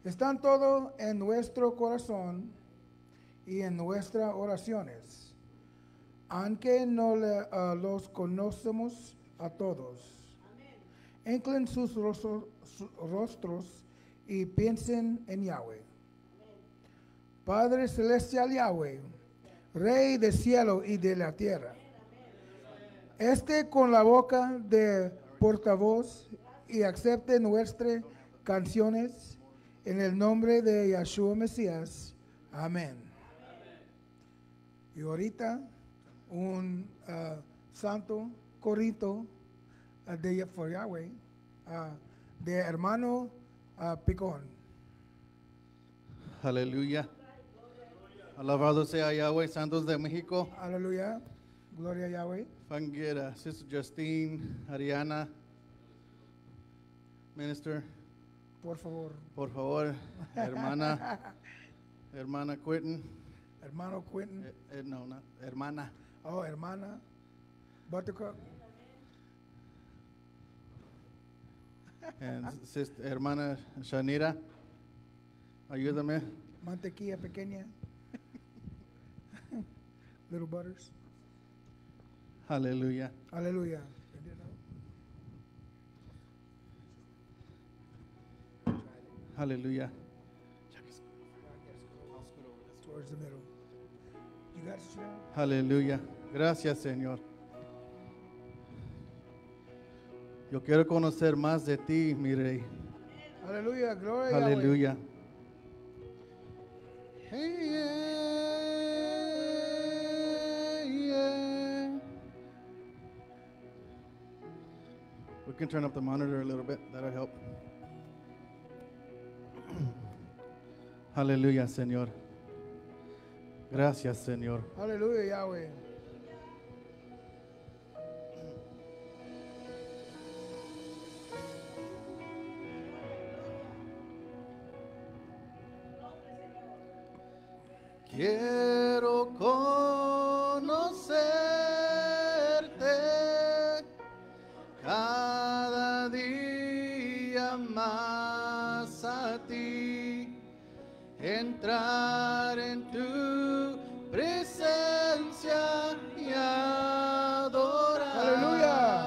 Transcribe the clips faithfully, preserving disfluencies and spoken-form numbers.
Están todo en nuestro corazón y en nuestras oraciones, aunque no le, uh, los conocemos a todos. Inclinen sus rostros, sus rostros y piensen en Yahweh. Padre celestial Yahweh, Rey del cielo y de la tierra. Este con la boca de portavoz y acepte nuestras canciones en el nombre de Yahshua Mesías. Amén. Y ahorita un uh, santo corito uh, de for Yahweh uh, de hermano uh, Picón. Aleluya. Alabado sea Yahweh, Santos de México. Aleluya. Gloria a Yahweh. Fanguera, Sister Justine, Ariana, Minister, Por favor. por favor, hermana, hermana Quentin, Hermano Quentin. eh, eh, no, no, hermana, Oh, hermana Buttercup. and sister, hermana Shanira, ayúdame. Mantequilla pequeña. Little butters. Aleluya. Aleluya. Aleluya. Towards the middle. You got it, Chanel? Aleluya. Gracias, Señor. Yo quiero conocer más de ti, mi Rey. Aleluya. Gloria a Yahweh. Aleluya. Hey, yeah, yeah. We can turn up the monitor a little bit. That'll help. Aleluya, Señor. Gracias, Señor. Aleluya, Yahweh. Quiero conocerte cada día más a ti, entrar en tu presencia y adorar. Aleluya.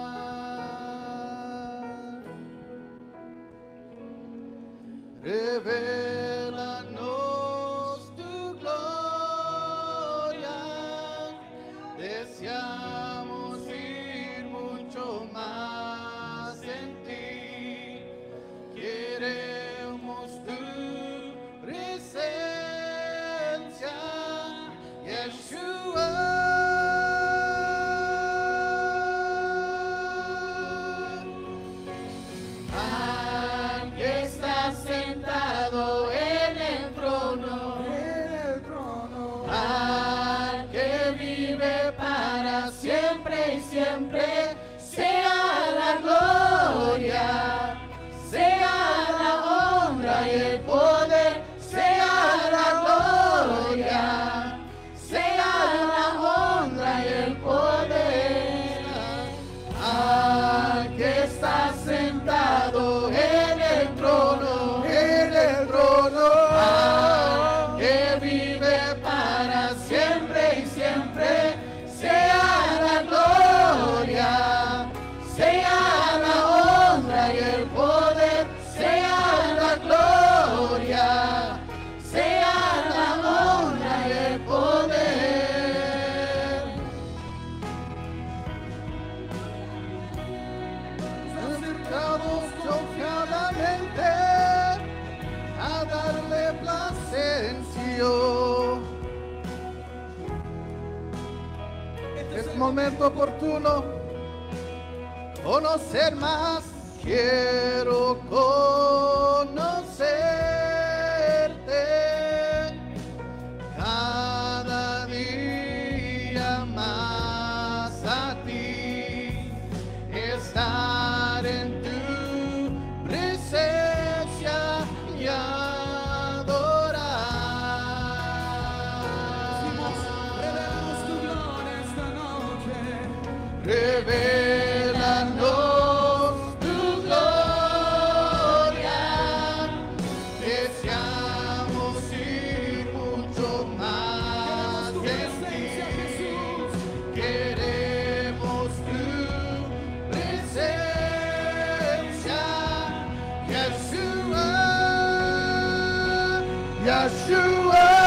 Revélanos tu gloria, deseamos ir mucho más en ti, queremos tu presencia, Yeshua. Al que está sentado en el trono, En el trono. al que vive para siempre y siempre, sea la gloria, sea la honra y el poder, sea la gloria, sea la honra y el poder. Al que está sentado en el trono, En el trono. al que vive para siempre y siempre, sea la gloria, sea la honra y el poder, sea la gloria, sea la honra y el poder. Acercamos confiadamente a darle placencio. Es momento oportuno conocer más. Quiero conocerte cada día más a ti, estar en tu presencia y adorar. Revelamos tu gloria esta noche. Revélanos tu gloria. Yeshua,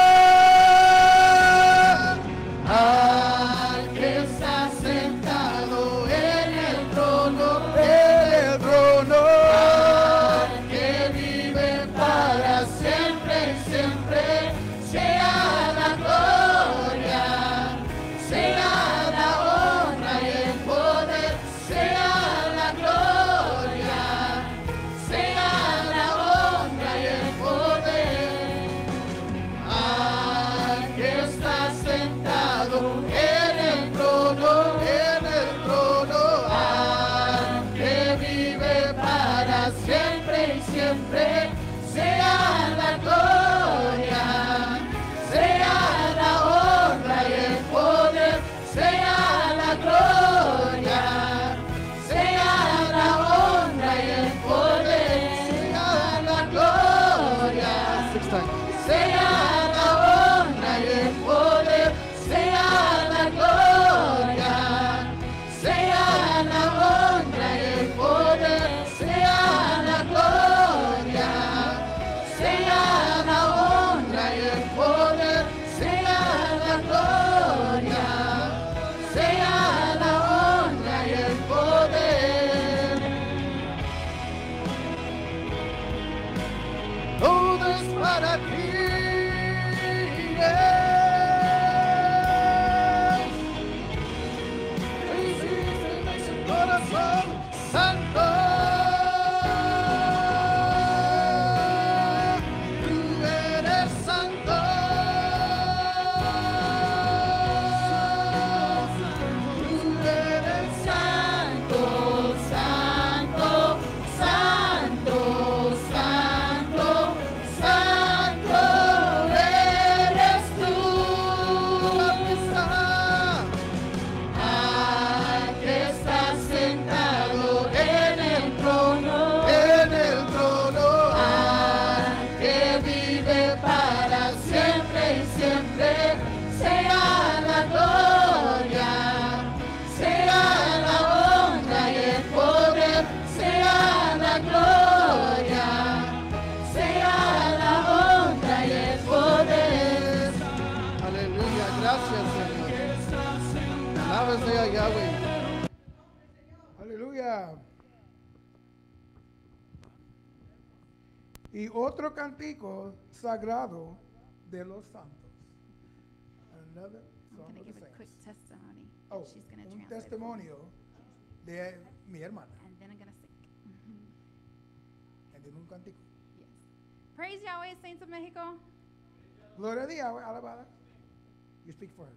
al que está sentado en el trono, en el trono, al que vive para siempre y siempre, sea la gloria, sea la honra y el poder, sea la gloria, sea la honra y el poder, al que está sentado en el trono, en el trono, al que vive para siempre y siempre, sea la gloria, sea la honra y el poder, sea la gloria, sea la honra y el poder, sea la gloria, sea la honra y el poder, sea la gloria, sea la honra y el poder, sea la gloria, sea la honra y el poder, sea la gloria, sea la honra y el poder. Todo es para ti. Yes. Corazón santo. Tú eres santo. Tú eres santo, santo, santo, santo, santo eres tú. Aquí está. Al que está sentado en el trono, en el trono, al que vive para siempre y siempre, sea la gloria, sea la honra y el poder, sea la gloria, sea la honra y el poder. Aleluya, gracias Señor. Alabado sea Yahweh. Aleluya. Y otro cantico sagrado de los santos. Another I'm song going to of give the a quick saints. testimony. Oh, that she's going to un translate for me. testimonio de mi hermana. And then I'm going to sing. En un cantico. Yes. Praise Yahweh, Saints of Mexico. Gloria a Dios, alabada. You speak for her.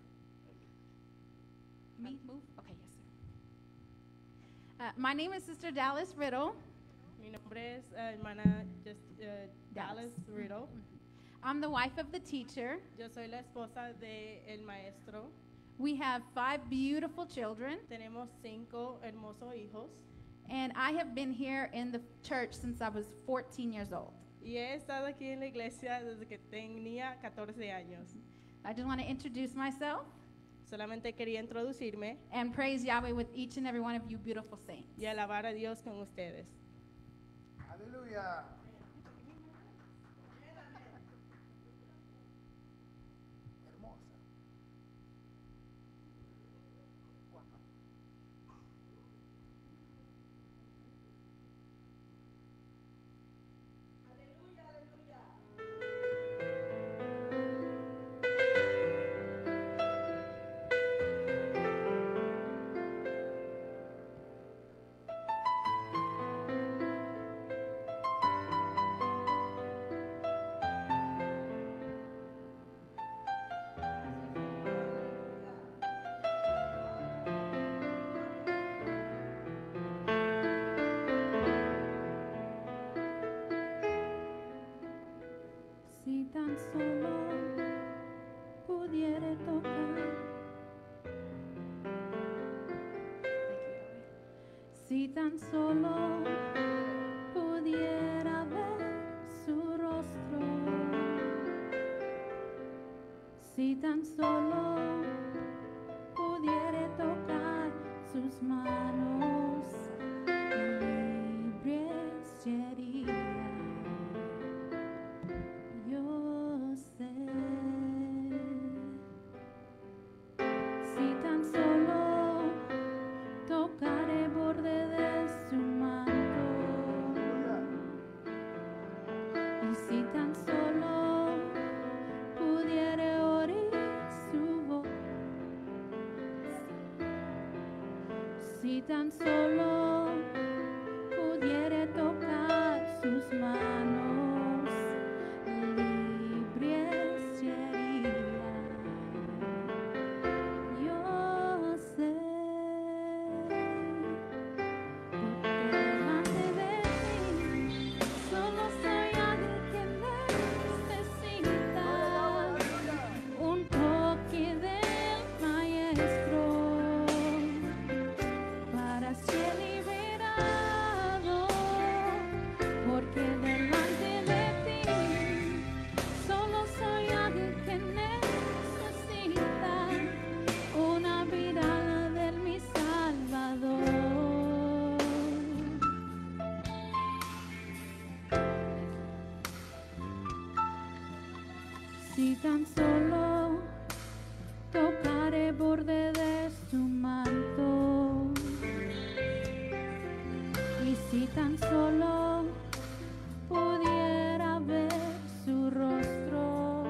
Me move? Okay, yes, sir. Uh, my name is Sister Dallas Riddle. Mi nombre es eh, hermana Just, eh, Dallas Riddle. I'm the wife of the teacher. Yo soy la esposa del maestro. We have five beautiful children, Tenemos cinco hermosos hijos. and I have been here in the church since I was fourteen years old. Y he estado aquí en la iglesia desde que tenía catorce años. I just want to introduce myself Solamente quería introducirme and praise Yahweh with each and every one of you beautiful saints. y alabar a Dios con ustedes. Aleluya. Hermosa. Si tan solo pudiera tocar, si tan solo pudiera ver su rostro, si tan solo pudiera tocar sus manos, libre sería. Yo si tan solo pudiera oír su voz, si tan solo pudiera tocar sus manos, libre sería. Yo sé, porque delante de ti solo soy alguien que necesita un toque del Maestro para ser liberado, porque delante de ti solo soy alguien que necesita una mirada de mi Salvador. Si tan solo tocar el borde de su manto, y si tan solo pudiera ver su rostro,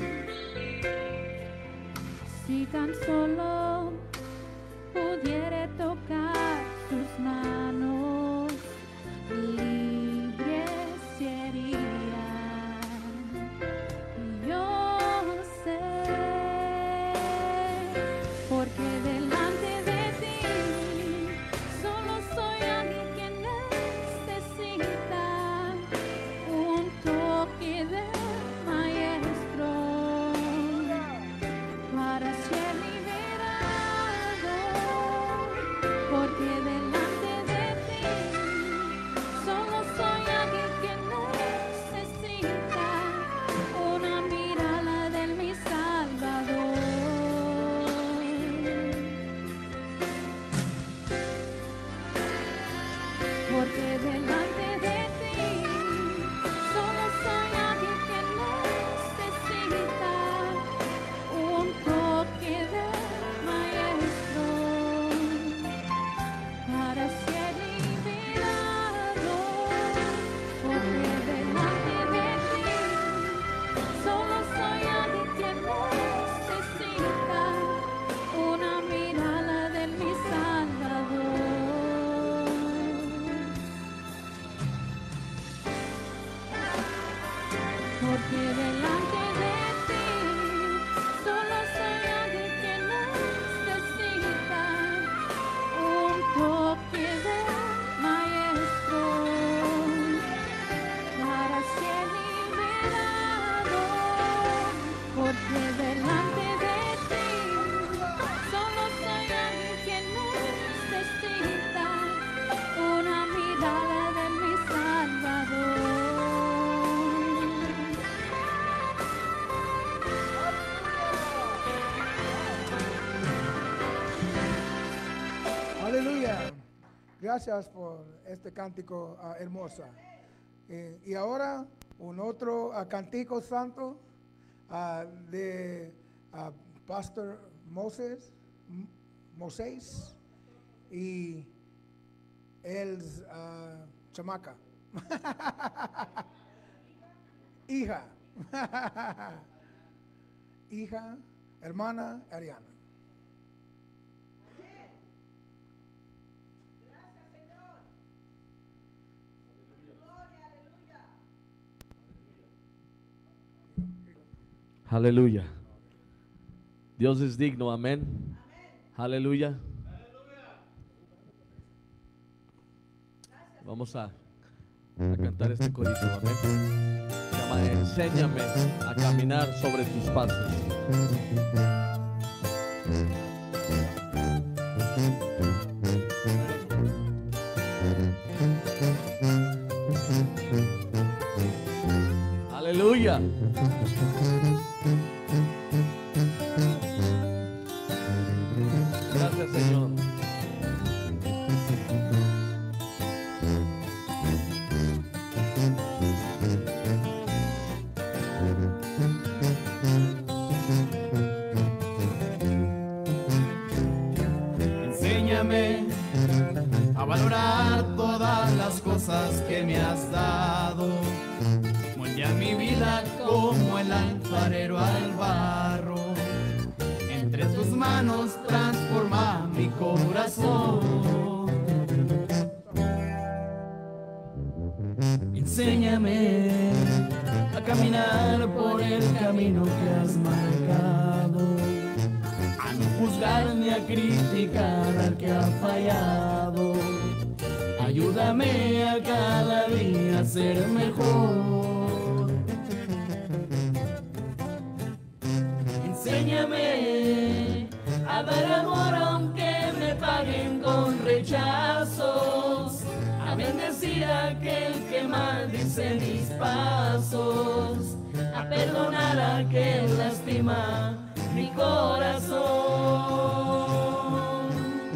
si tan solo pudiera tocar sus manos, libre sería. Yo sé, porque delante de ti solo soy alguien que necesita un toque del Maestro para ser liberado, porque delante de ti solo soy alguien que necesita una mirada de mi Salvador. Porque delante de ti solo soy alguien que necesita un toque del Maestro para ser liberado. Porque delante de ti solo soy alguien que necesita una mirada de mi Salvador. Porque delante de ti solo soy alguien que necesita un toque del Maestro para ser liberado. Porque delante de ti solo soy alguien que necesita una mirada de mi Salvador. Aleluya. Gracias por este cántico ah, hermoso. Eh, y ahora un otro ah, cántico santo ah, de ah, Pastor Moses, M- Moisés y el ah, chamaca. Hija. Hija, hermana Ariana. Aleluya. Dios es digno, amén. Aleluya. Vamos a, a cantar este corito, amén. Se llama Enséñame a caminar sobre tus pasos. Aleluya. Gracias, Señor. Enséñame a valorar todas las cosas que me has dado, moldeando vida como el alfarero al barro. Entre tus manos transforma mi corazón. Enséñame a caminar por el camino que has marcado, a no juzgar ni a criticar al que ha fallado. Ayúdame a cada día a ser mejor. Enséñame a dar amor aunque me paguen con rechazos, a bendecir a aquel que maldice mis pasos, a perdonar a aquel lastima mi corazón.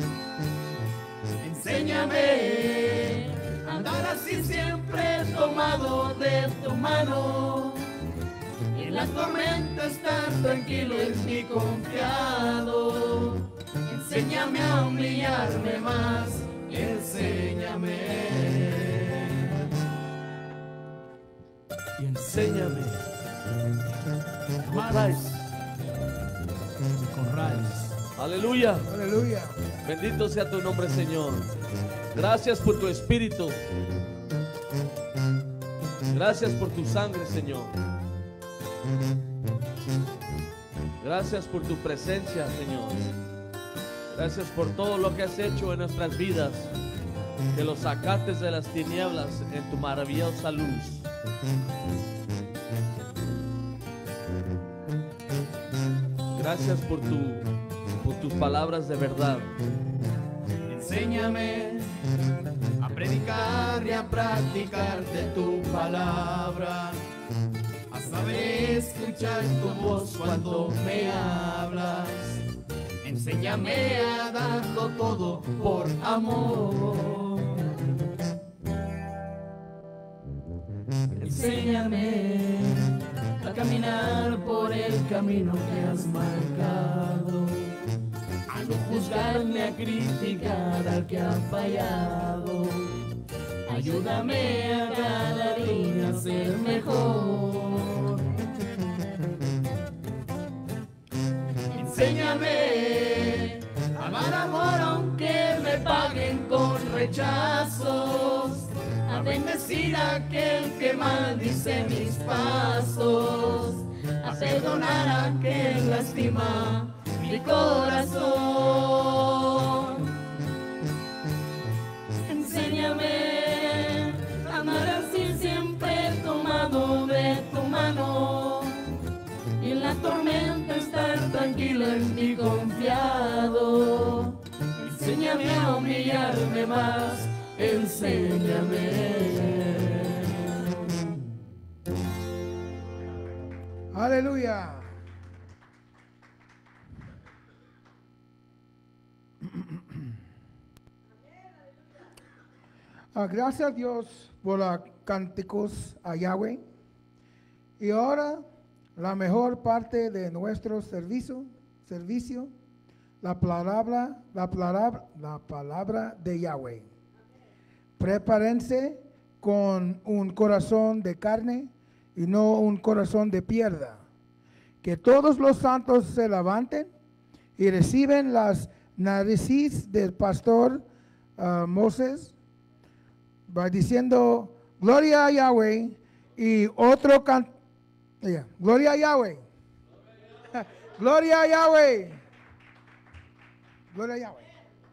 Enséñame a andar así siempre tomado de tu mano, y en la tormenta estar tranquilo en mi confiado. Enséñame a humillarme más, enséñame. Y enséñame con raíz. Con raíz. Aleluya. Aleluya. Bendito sea tu nombre, Señor. Gracias por tu espíritu. Gracias por tu sangre, Señor. Gracias por tu presencia, Señor. Gracias por todo lo que has hecho en nuestras vidas, que los sacaste de las tinieblas en tu maravillosa luz. Gracias por, tu, por tus palabras de verdad. Enséñame a predicar y a practicar de tu palabra, a saber escuchar tu voz cuando me hablas. Enséñame a darlo todo por amor. Enséñame a caminar por el camino que has marcado, a no juzgar ni a criticar al que ha fallado. Ayúdame a cada día a ser mejor. Enséñame a amar amor aunque me paguen con rechazos, a bendecir a aquel que maldice mis pasos, a perdonar a aquel lastima mi corazón. Enséñame a amar así siempre tomado de tu mano, y en la tormenta estar tranquilo en mi confiado. Enséñame a humillarme más, enséñame. Aleluya. Ah, gracias a Dios por los cánticos a Yahweh. Y ahora la mejor parte de nuestro servicio, servicio, la palabra, la palabra, la palabra de Yahweh. Prepárense con un corazón de carne y no un corazón de piedra. Que todos los santos se levanten y reciben las narices del pastor uh, Moses, va diciendo gloria a Yahweh, y otro can yeah. Gloria a Yahweh. Gloria a Yahweh. Gloria a Yahweh.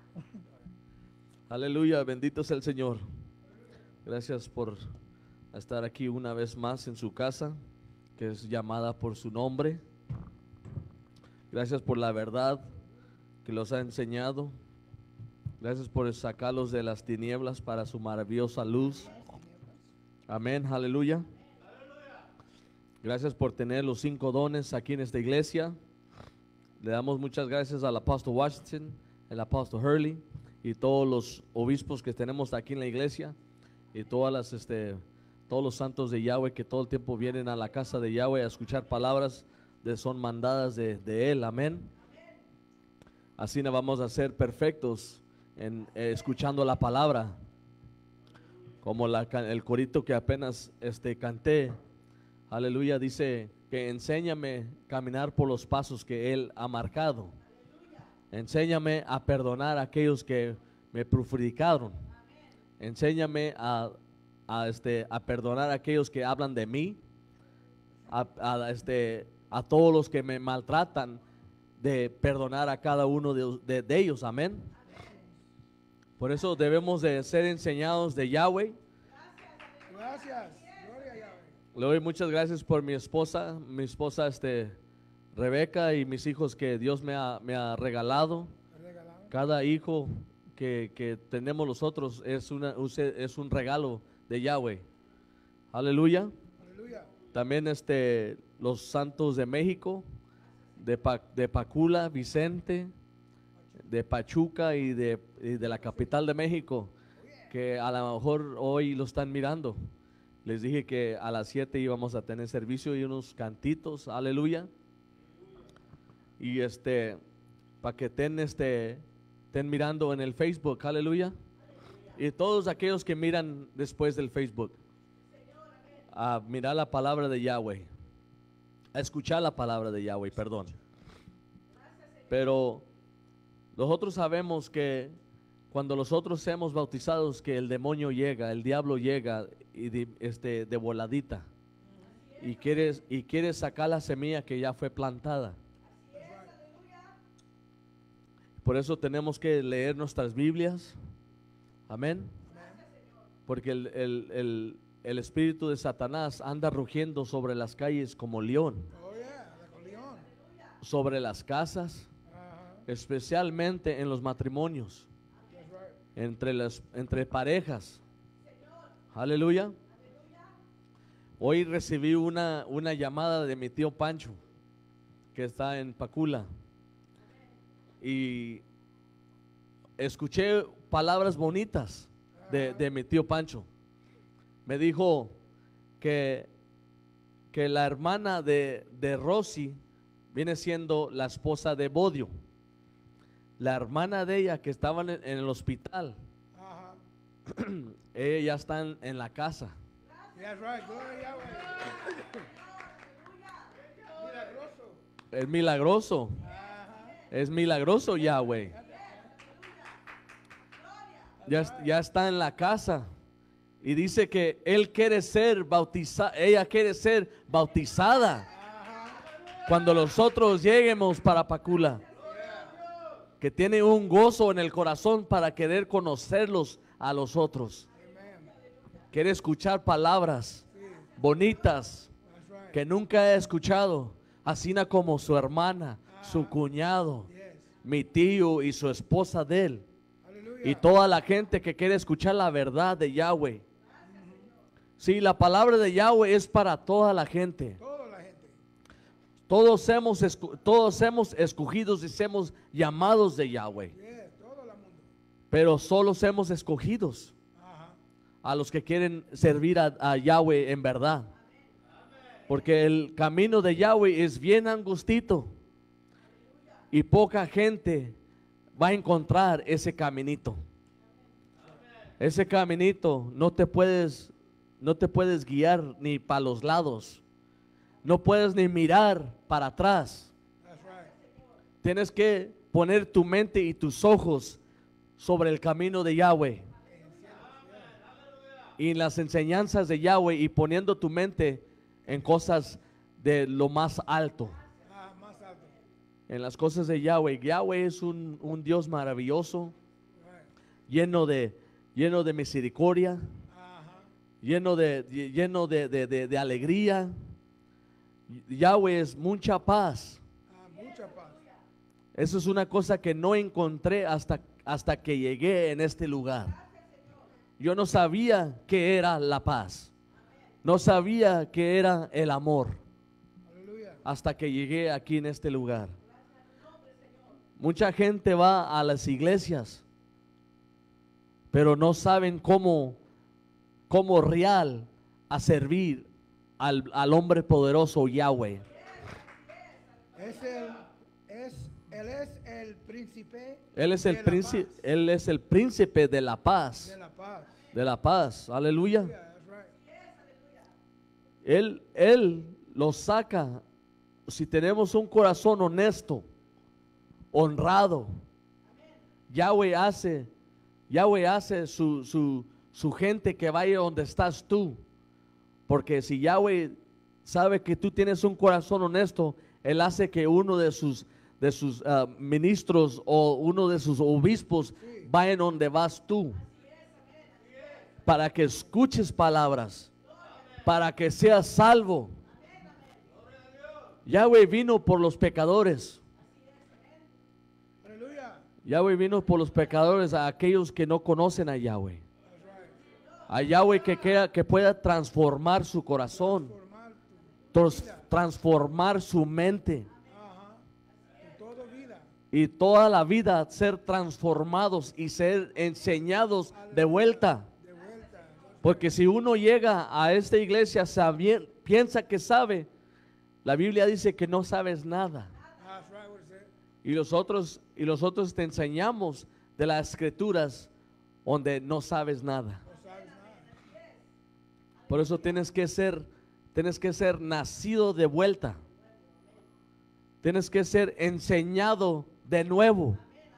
Aleluya, bendito sea el Señor. Gracias por estar aquí una vez más en su casa, que es llamada por su nombre. Gracias por la verdad que los ha enseñado. Gracias por sacarlos de las tinieblas para su maravillosa luz. Amén, aleluya. Gracias por tener los cinco dones aquí en esta iglesia. Le damos muchas gracias al apóstol Washington, el apóstol Hurley y todos los obispos que tenemos aquí en la iglesia, y todas las, este, todos los santos de Yahweh que todo el tiempo vienen a la casa de Yahweh a escuchar palabras de son mandadas de, de Él. Amén. Así nos vamos a ser perfectos en eh, escuchando la palabra, como la, el corito que apenas este, canté. Aleluya, dice que enséñame a caminar por los pasos que Él ha marcado. Enséñame a perdonar a aquellos que me perjudicaron. Enséñame a, a, este, a perdonar a aquellos que hablan de mí, a, a, este, a todos los que me maltratan, de perdonar a cada uno de, de, de ellos, amén. Por eso debemos de ser enseñados de Yahweh. Gracias. Gloria a Yahweh. Le doy muchas gracias por mi esposa, mi esposa este, Rebeca, y mis hijos que Dios me ha, me ha regalado. Regalado. Cada hijo que, que tenemos nosotros es, una, es un regalo de Yahweh. Aleluya. Aleluya. También este, los santos de México, de, Pa- de Pacula, Vicente, de Pachuca y de, y de la capital de México, que a lo mejor hoy lo están mirando. Les dije que a las siete íbamos a tener servicio y unos cantitos, aleluya. Y este, para que estén, este, estén mirando en el Facebook, aleluya. Y todos aquellos que miran después del Facebook, a mirar la palabra de Yahweh, a escuchar la palabra de Yahweh, perdón. Pero nosotros sabemos que cuando nosotros seamos bautizados, que el demonio llega, el diablo llega y de, este, de voladita y quiere, y quiere sacar la semilla que ya fue plantada. Por eso tenemos que leer nuestras Biblias, amén, porque el, el, el, el espíritu de Satanás anda rugiendo sobre las calles como león, Oh, yeah, la león. sobre las casas, Ajá. especialmente en los matrimonios, That's right. entre las entre parejas. Aleluya. Hoy recibí una, una llamada de mi tío Pancho, que está en Pacula, y escuché palabras bonitas de, de mi tío Pancho. Me dijo que, que la hermana de, de Rosy viene siendo la esposa de Bodio. La hermana de ella que estaba en, en el hospital, Ajá. ella ya está en, en la casa. That's right. Gloria a Yahweh. Milagroso. Es milagroso, Ajá. es milagroso Yahweh. Ya, ya está en la casa y dice que él quiere ser bautizada, ella quiere ser bautizada cuando nosotros lleguemos para Pacula, que tiene un gozo en el corazón para querer conocerlos a los otros, quiere escuchar palabras bonitas That's right. que nunca he escuchado, así como su hermana, su cuñado, Yes. mi tío y su esposa de él, Aleluya. y toda la gente que quiere escuchar la verdad de Yahweh. Sí, la palabra de Yahweh es para toda la gente. Toda la gente. Todos hemos, escu- todos hemos escogidos y somos llamados de Yahweh, Yes. Todo el mundo. pero solo somos escogidos Ajá. a los que quieren servir a, a Yahweh en verdad. Porque el camino de Yahweh es bien angustito y poca gente va a encontrar ese caminito. Ese caminito no te puedes, no te puedes guiar ni para los lados. No puedes ni mirar para atrás. That's right. Tienes que poner tu mente y tus ojos sobre el camino de Yahweh y en las enseñanzas de Yahweh, y poniendo tu mente en cosas de lo más alto, Ah, más alto. en las cosas de Yahweh. Yahweh es un, un Dios maravilloso, Right. lleno de, lleno de misericordia, Ajá. lleno de, lleno de, de, de- de alegría. Yahweh es mucha paz. Ah, mucha paz. Eso es una cosa que no encontré hasta, hasta que llegué en este lugar. Yo no sabía qué era la paz. No sabía qué era el amor Aleluya. hasta que llegué aquí en este lugar. Mucha gente va a las iglesias, pero no saben cómo, cómo real a servir al, al hombre poderoso Yahweh. Es el, es, él es el príncipe. Él es de el la príncipe, paz. él es el príncipe de la paz, De la paz. de la paz. Aleluya. Yeah, that's right. Él, Él los saca si tenemos un corazón honesto, honrado. Yahweh hace, Yahweh hace su, su, su gente que vaya donde estás tú. Porque si Yahweh sabe que tú tienes un corazón honesto, Él hace que uno de sus, de sus uh, ministros o uno de sus obispos vayan donde vas tú. Para que escuches palabras, para que seas salvo. Yahweh vino por los pecadores. Aleluya. Yahweh vino por los pecadores, a aquellos que no conocen a Yahweh. A Yahweh que, quiera, que pueda transformar su corazón, Formar tros- transformar su mente Ajá. En toda vida. y toda la vida ser transformados y ser enseñados de vuelta. De vuelta. Porque si uno llega a esta iglesia sabiendo, piensa que sabe, la Biblia dice que no sabes nada. That's right, what it said. Y nosotros, y nosotros te enseñamos de las escrituras donde no sabes nada. No sabes nada. Por eso tienes que ser, tienes que ser nacido de vuelta. Tienes que ser enseñado de nuevo.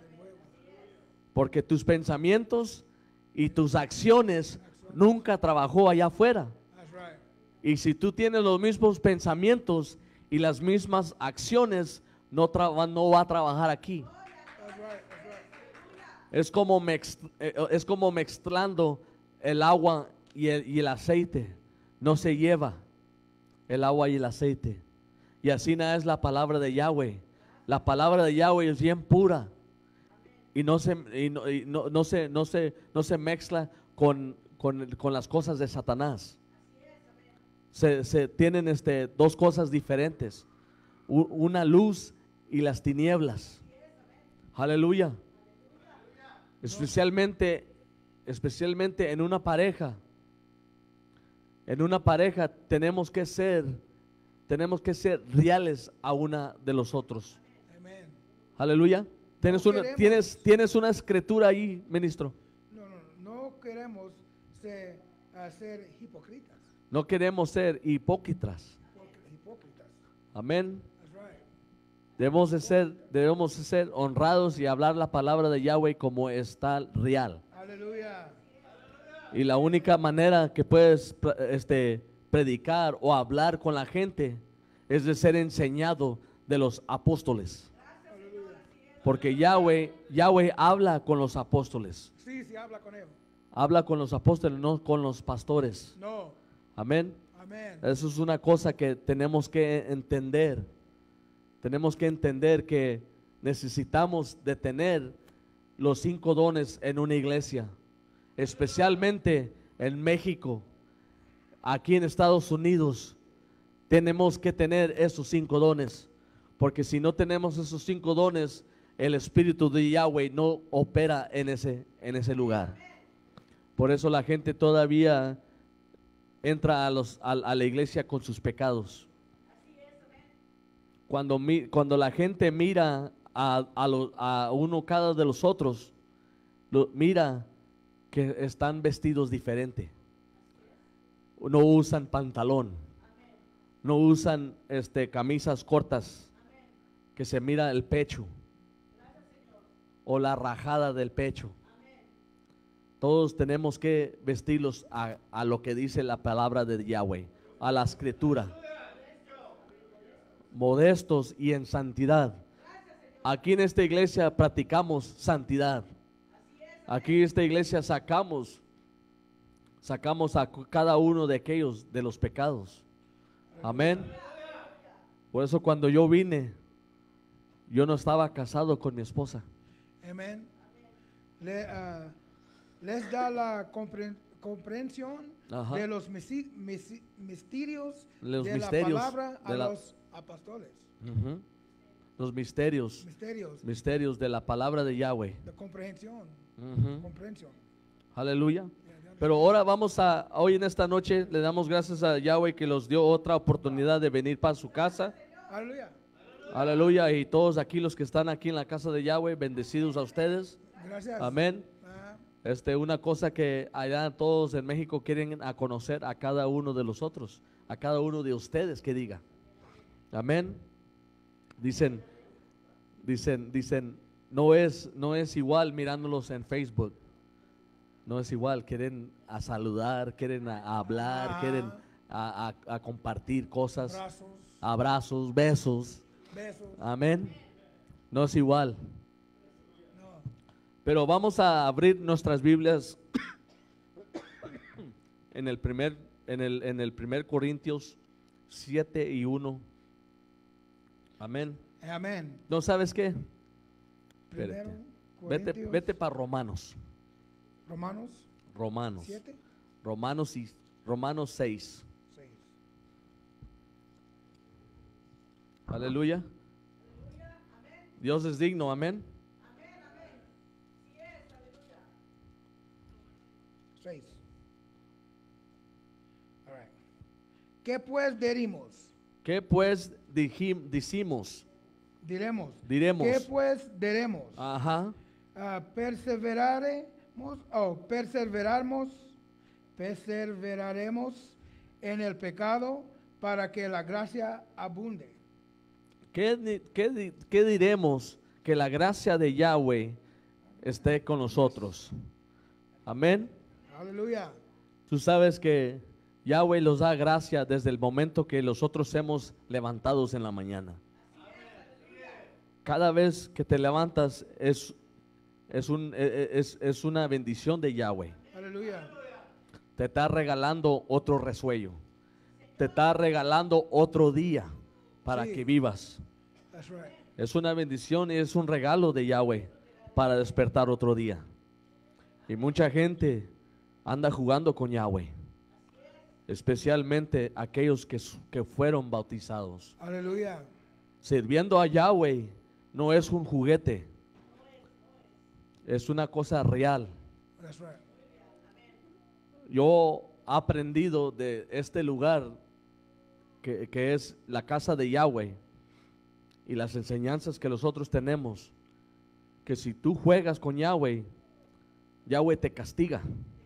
Porque tus pensamientos y tus acciones nunca trabajó allá afuera. That's right. Y si tú tienes los mismos pensamientos y las mismas acciones, no, traba- no va a trabajar aquí. That's right. That's right. Es como, mex- eh, es como mezclando el agua y el, y el aceite. No se lleva el agua y el aceite. Y así nada es la palabra de Yahweh. La palabra de Yahweh es bien pura. Y no se, y no, y no, no se, no se, no se mezcla con, con, con las cosas de Satanás. Se, se tienen este, dos cosas diferentes. U- una luz y las tinieblas. Aleluya. Especialmente, especialmente en una pareja. En una pareja tenemos que ser, tenemos que ser reales a una de los otros. Amen. Aleluya. ¿Tienes No una, queremos- tienes, tienes una escritura ahí, ministro? No, no, no queremos ser, ah, ser hipócritas. No queremos ser hipócritas. Hipócr- Hipócritas. Amén. That's right. Debemos de ser, debemos de ser honrados y hablar la palabra de Yahweh como está real. Aleluya. Y la única manera que puedes pre- este, predicar o hablar con la gente es de ser enseñado de los apóstoles. Porque Yahweh, Yahweh habla con los apóstoles. Sí, sí, habla con él. Habla con los apóstoles, no con los pastores. No. Amén. Amén. Eso es una cosa que tenemos que entender. Tenemos que entender que necesitamos de tener los cinco dones en una iglesia, especialmente en México, aquí en Estados Unidos. Tenemos que tener esos cinco dones, porque si no tenemos esos cinco dones, el Espíritu de Yahweh no opera en ese, en ese lugar. Por eso la gente todavía entra a, los, a, a la iglesia con sus pecados. Cuando, mi- cuando la gente mira a, a, lo- a uno cada de los otros, lo- mira que están vestidos diferente. No usan pantalón, no usan este, camisas cortas, que se mira el pecho o la rajada del pecho. Todos tenemos que vestirlos a, a lo que dice la palabra de Yahweh, a la escritura. Modestos y en santidad. Aquí en esta iglesia practicamos santidad. Aquí en esta iglesia sacamos, sacamos a cu- cada uno de aquellos de los pecados. Amén. Por eso cuando yo vine, yo no estaba casado con mi esposa. Amén. Le, ah, les da la compre- comprensión Ajá. de los misi- misi- misterios Los de misterios la palabra a de la- los apóstoles. Ujú. Los misterios, Misterios misterios de la palabra de Yahweh. de comprensión. Ujú. Comprensión. Aleluya. Pero ahora vamos a, hoy en esta noche le damos gracias a Yahweh que nos dio otra oportunidad de venir para su casa. Aleluya. Aleluya. Y todos aquí los que están aquí en la casa de Yahweh, bendecidos a ustedes. Gracias. Amén. Ah, Este, una cosa que allá todos en México quieren a conocer a cada uno de los otros, a cada uno de ustedes que diga. Amén. Dicen, dicen, dicen, no es, no es igual mirándolos en Facebook. No es igual, quieren a saludar, quieren a, a hablar, Ah. quieren a, a- a compartir cosas, Brazos, abrazos, besos. besos. Amén. No es igual. No. Pero vamos a abrir nuestras Biblias en el primer, en el, en el primer Corintios siete y uno. Amén. Amén. ¿No sabes qué? Primero, Espérate. Vete, Corintios, vete para Romanos. Romanos Romanos. siete, Romanos y Romanos seis. seis. Aleluya. Dios es digno, amén. seis. All right. ¿Qué pues diremos? ¿Qué pues dijim- decimos? Diremos. Diremos. ¿Qué pues diremos? Ajá. Ah, perseveraremos o perseveramos, perseveraremos en el pecado para que la gracia abunde. ¿Qué, di- qué di- qué diremos? Que la gracia de Yahweh esté con nosotros. Amén. Aleluya. Tú sabes que Yahweh los da gracia desde el momento que nosotros hemos levantados en la mañana. Cada vez que te levantas es, es, un, e- e- es, es una bendición de Yahweh. Aleluya. Te está regalando otro resuello. Te está regalando otro día para Sí. que vivas. That's right. Es una bendición y es un regalo de Yahweh para despertar otro día. Y mucha gente anda jugando con Yahweh, especialmente aquellos que, su- que fueron bautizados. Aleluya. Sirviendo a Yahweh no es un juguete, es una cosa real. That's right. Yo he aprendido de este lugar que, que es la casa de Yahweh y las enseñanzas que nosotros tenemos, que si tú juegas con Yahweh, Yahweh te castiga,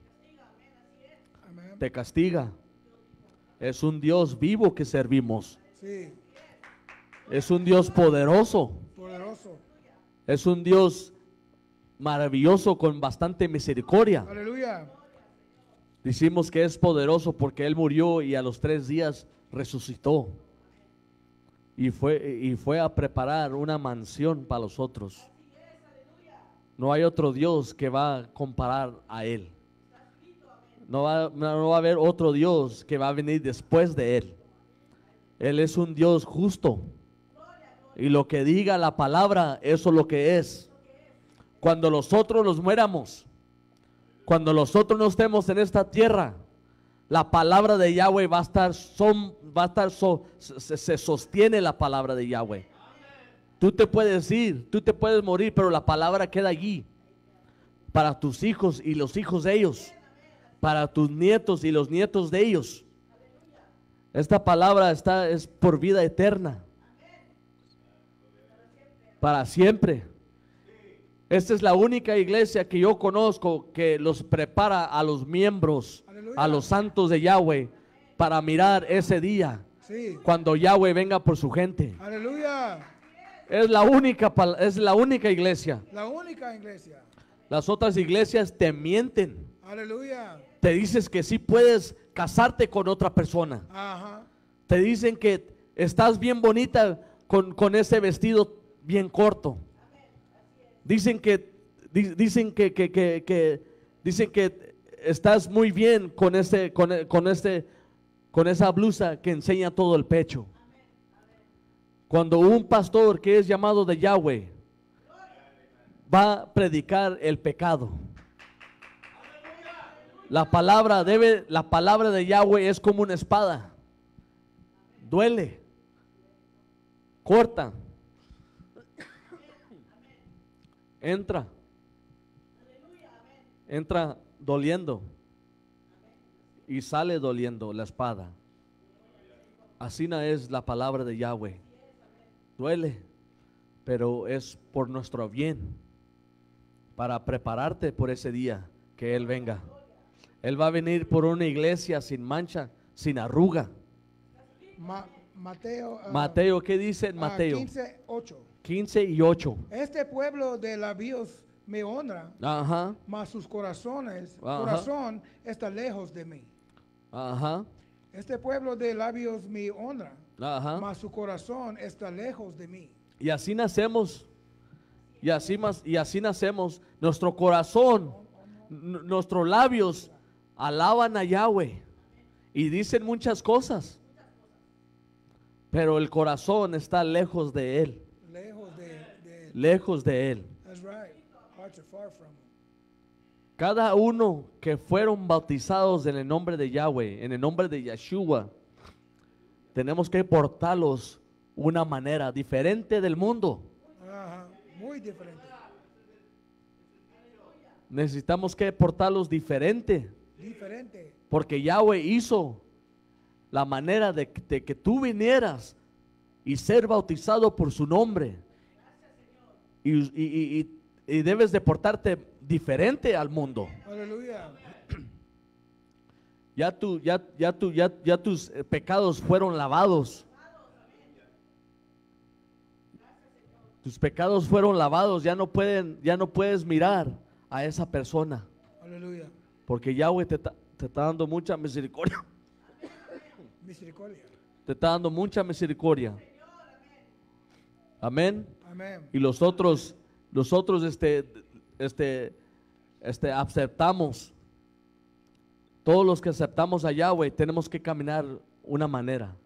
Amén. te castiga. Es un Dios vivo que servimos, Sí. es un Dios poderoso, Poderoso. es un Dios maravilloso con bastante misericordia. Aleluya. Decimos que es poderoso porque Él murió y a los tres días resucitó. Y fue, y fue a preparar una mansión para nosotros. No hay otro Dios que va a comparar a Él. No va, no va a haber otro Dios que va a venir después de Él. Él es un Dios justo. Y lo que diga la palabra, eso es lo que es. Cuando nosotros nos muéramos, cuando nosotros no estemos en esta tierra, la palabra de Yahweh va a estar, son, va a estar so- se, se sostiene la palabra de Yahweh. Tú te puedes ir, tú te puedes morir, pero la palabra queda allí para tus hijos y los hijos de ellos, para tus nietos y los nietos de ellos. Esta palabra está, es por vida eterna, para siempre. Esta es la única iglesia que yo conozco que los prepara a los miembros, Aleluya. a los santos de Yahweh, para mirar ese día, Sí. cuando Yahweh venga por su gente. Aleluya. Es la única, pal- es la única iglesia. La única iglesia. Las otras iglesias te mienten. Aleluya. Te dices que sí puedes casarte con otra persona. Ajá. Te dicen que estás bien bonita con, con ese vestido bien corto. Dicen que, di- dicen que, que, que, que- dicen que estás muy bien con ese, con, e- con este, con esa blusa que enseña todo el pecho. Cuando un pastor que es llamado de Yahweh va a predicar el pecado, la palabra debe, la palabra de Yahweh es como una espada. Duele, corta, entra, entra doliendo y sale doliendo la espada. Así no es la palabra de Yahweh. Duele, pero es por nuestro bien, para prepararte por ese día que Él venga. Él va a venir por una iglesia sin mancha, sin arruga. Ma- Mateo, ah, Mateo, ¿qué dice en ah, Mateo? quince, ocho. quince y ocho. Este pueblo de labios me honra, Ajá, mas sus corazones, Ajá. corazón está lejos de mí. ajá, Este pueblo de labios me honra, ajá. mas su corazón está lejos de mí. Y así nacemos. Y así más, y así nacemos. Nuestro corazón, n- nuestros labios alaban a Yahweh y dicen muchas cosas. Pero el corazón está lejos de Él, Lejos de, de lejos de Él. That's right. Hearts are far from him. Cada uno que fueron bautizados en el nombre de Yahweh, en el nombre de Yeshua, tenemos que portarlos una manera diferente del mundo. Ajá, muy diferente. Necesitamos que portarlos diferente, Diferente. porque Yahweh hizo la manera de, que- de que tú vinieras y ser bautizado por su nombre. Y, y- y- y- y debes de portarte diferente al mundo. Aleluya. Ya, tu, ya, ya, tu, ya, ya tus eh, pecados fueron lavados. Tus pecados fueron lavados. Ya no pueden, ya no puedes mirar a esa persona, Aleluya. porque Yahweh te, está- te está dando mucha misericordia. Misericordia. Te está dando mucha misericordia. Amén. Amén. Y los otros, nosotros este, este, este, aceptamos. Todos los que aceptamos a Yahweh tenemos que caminar una manera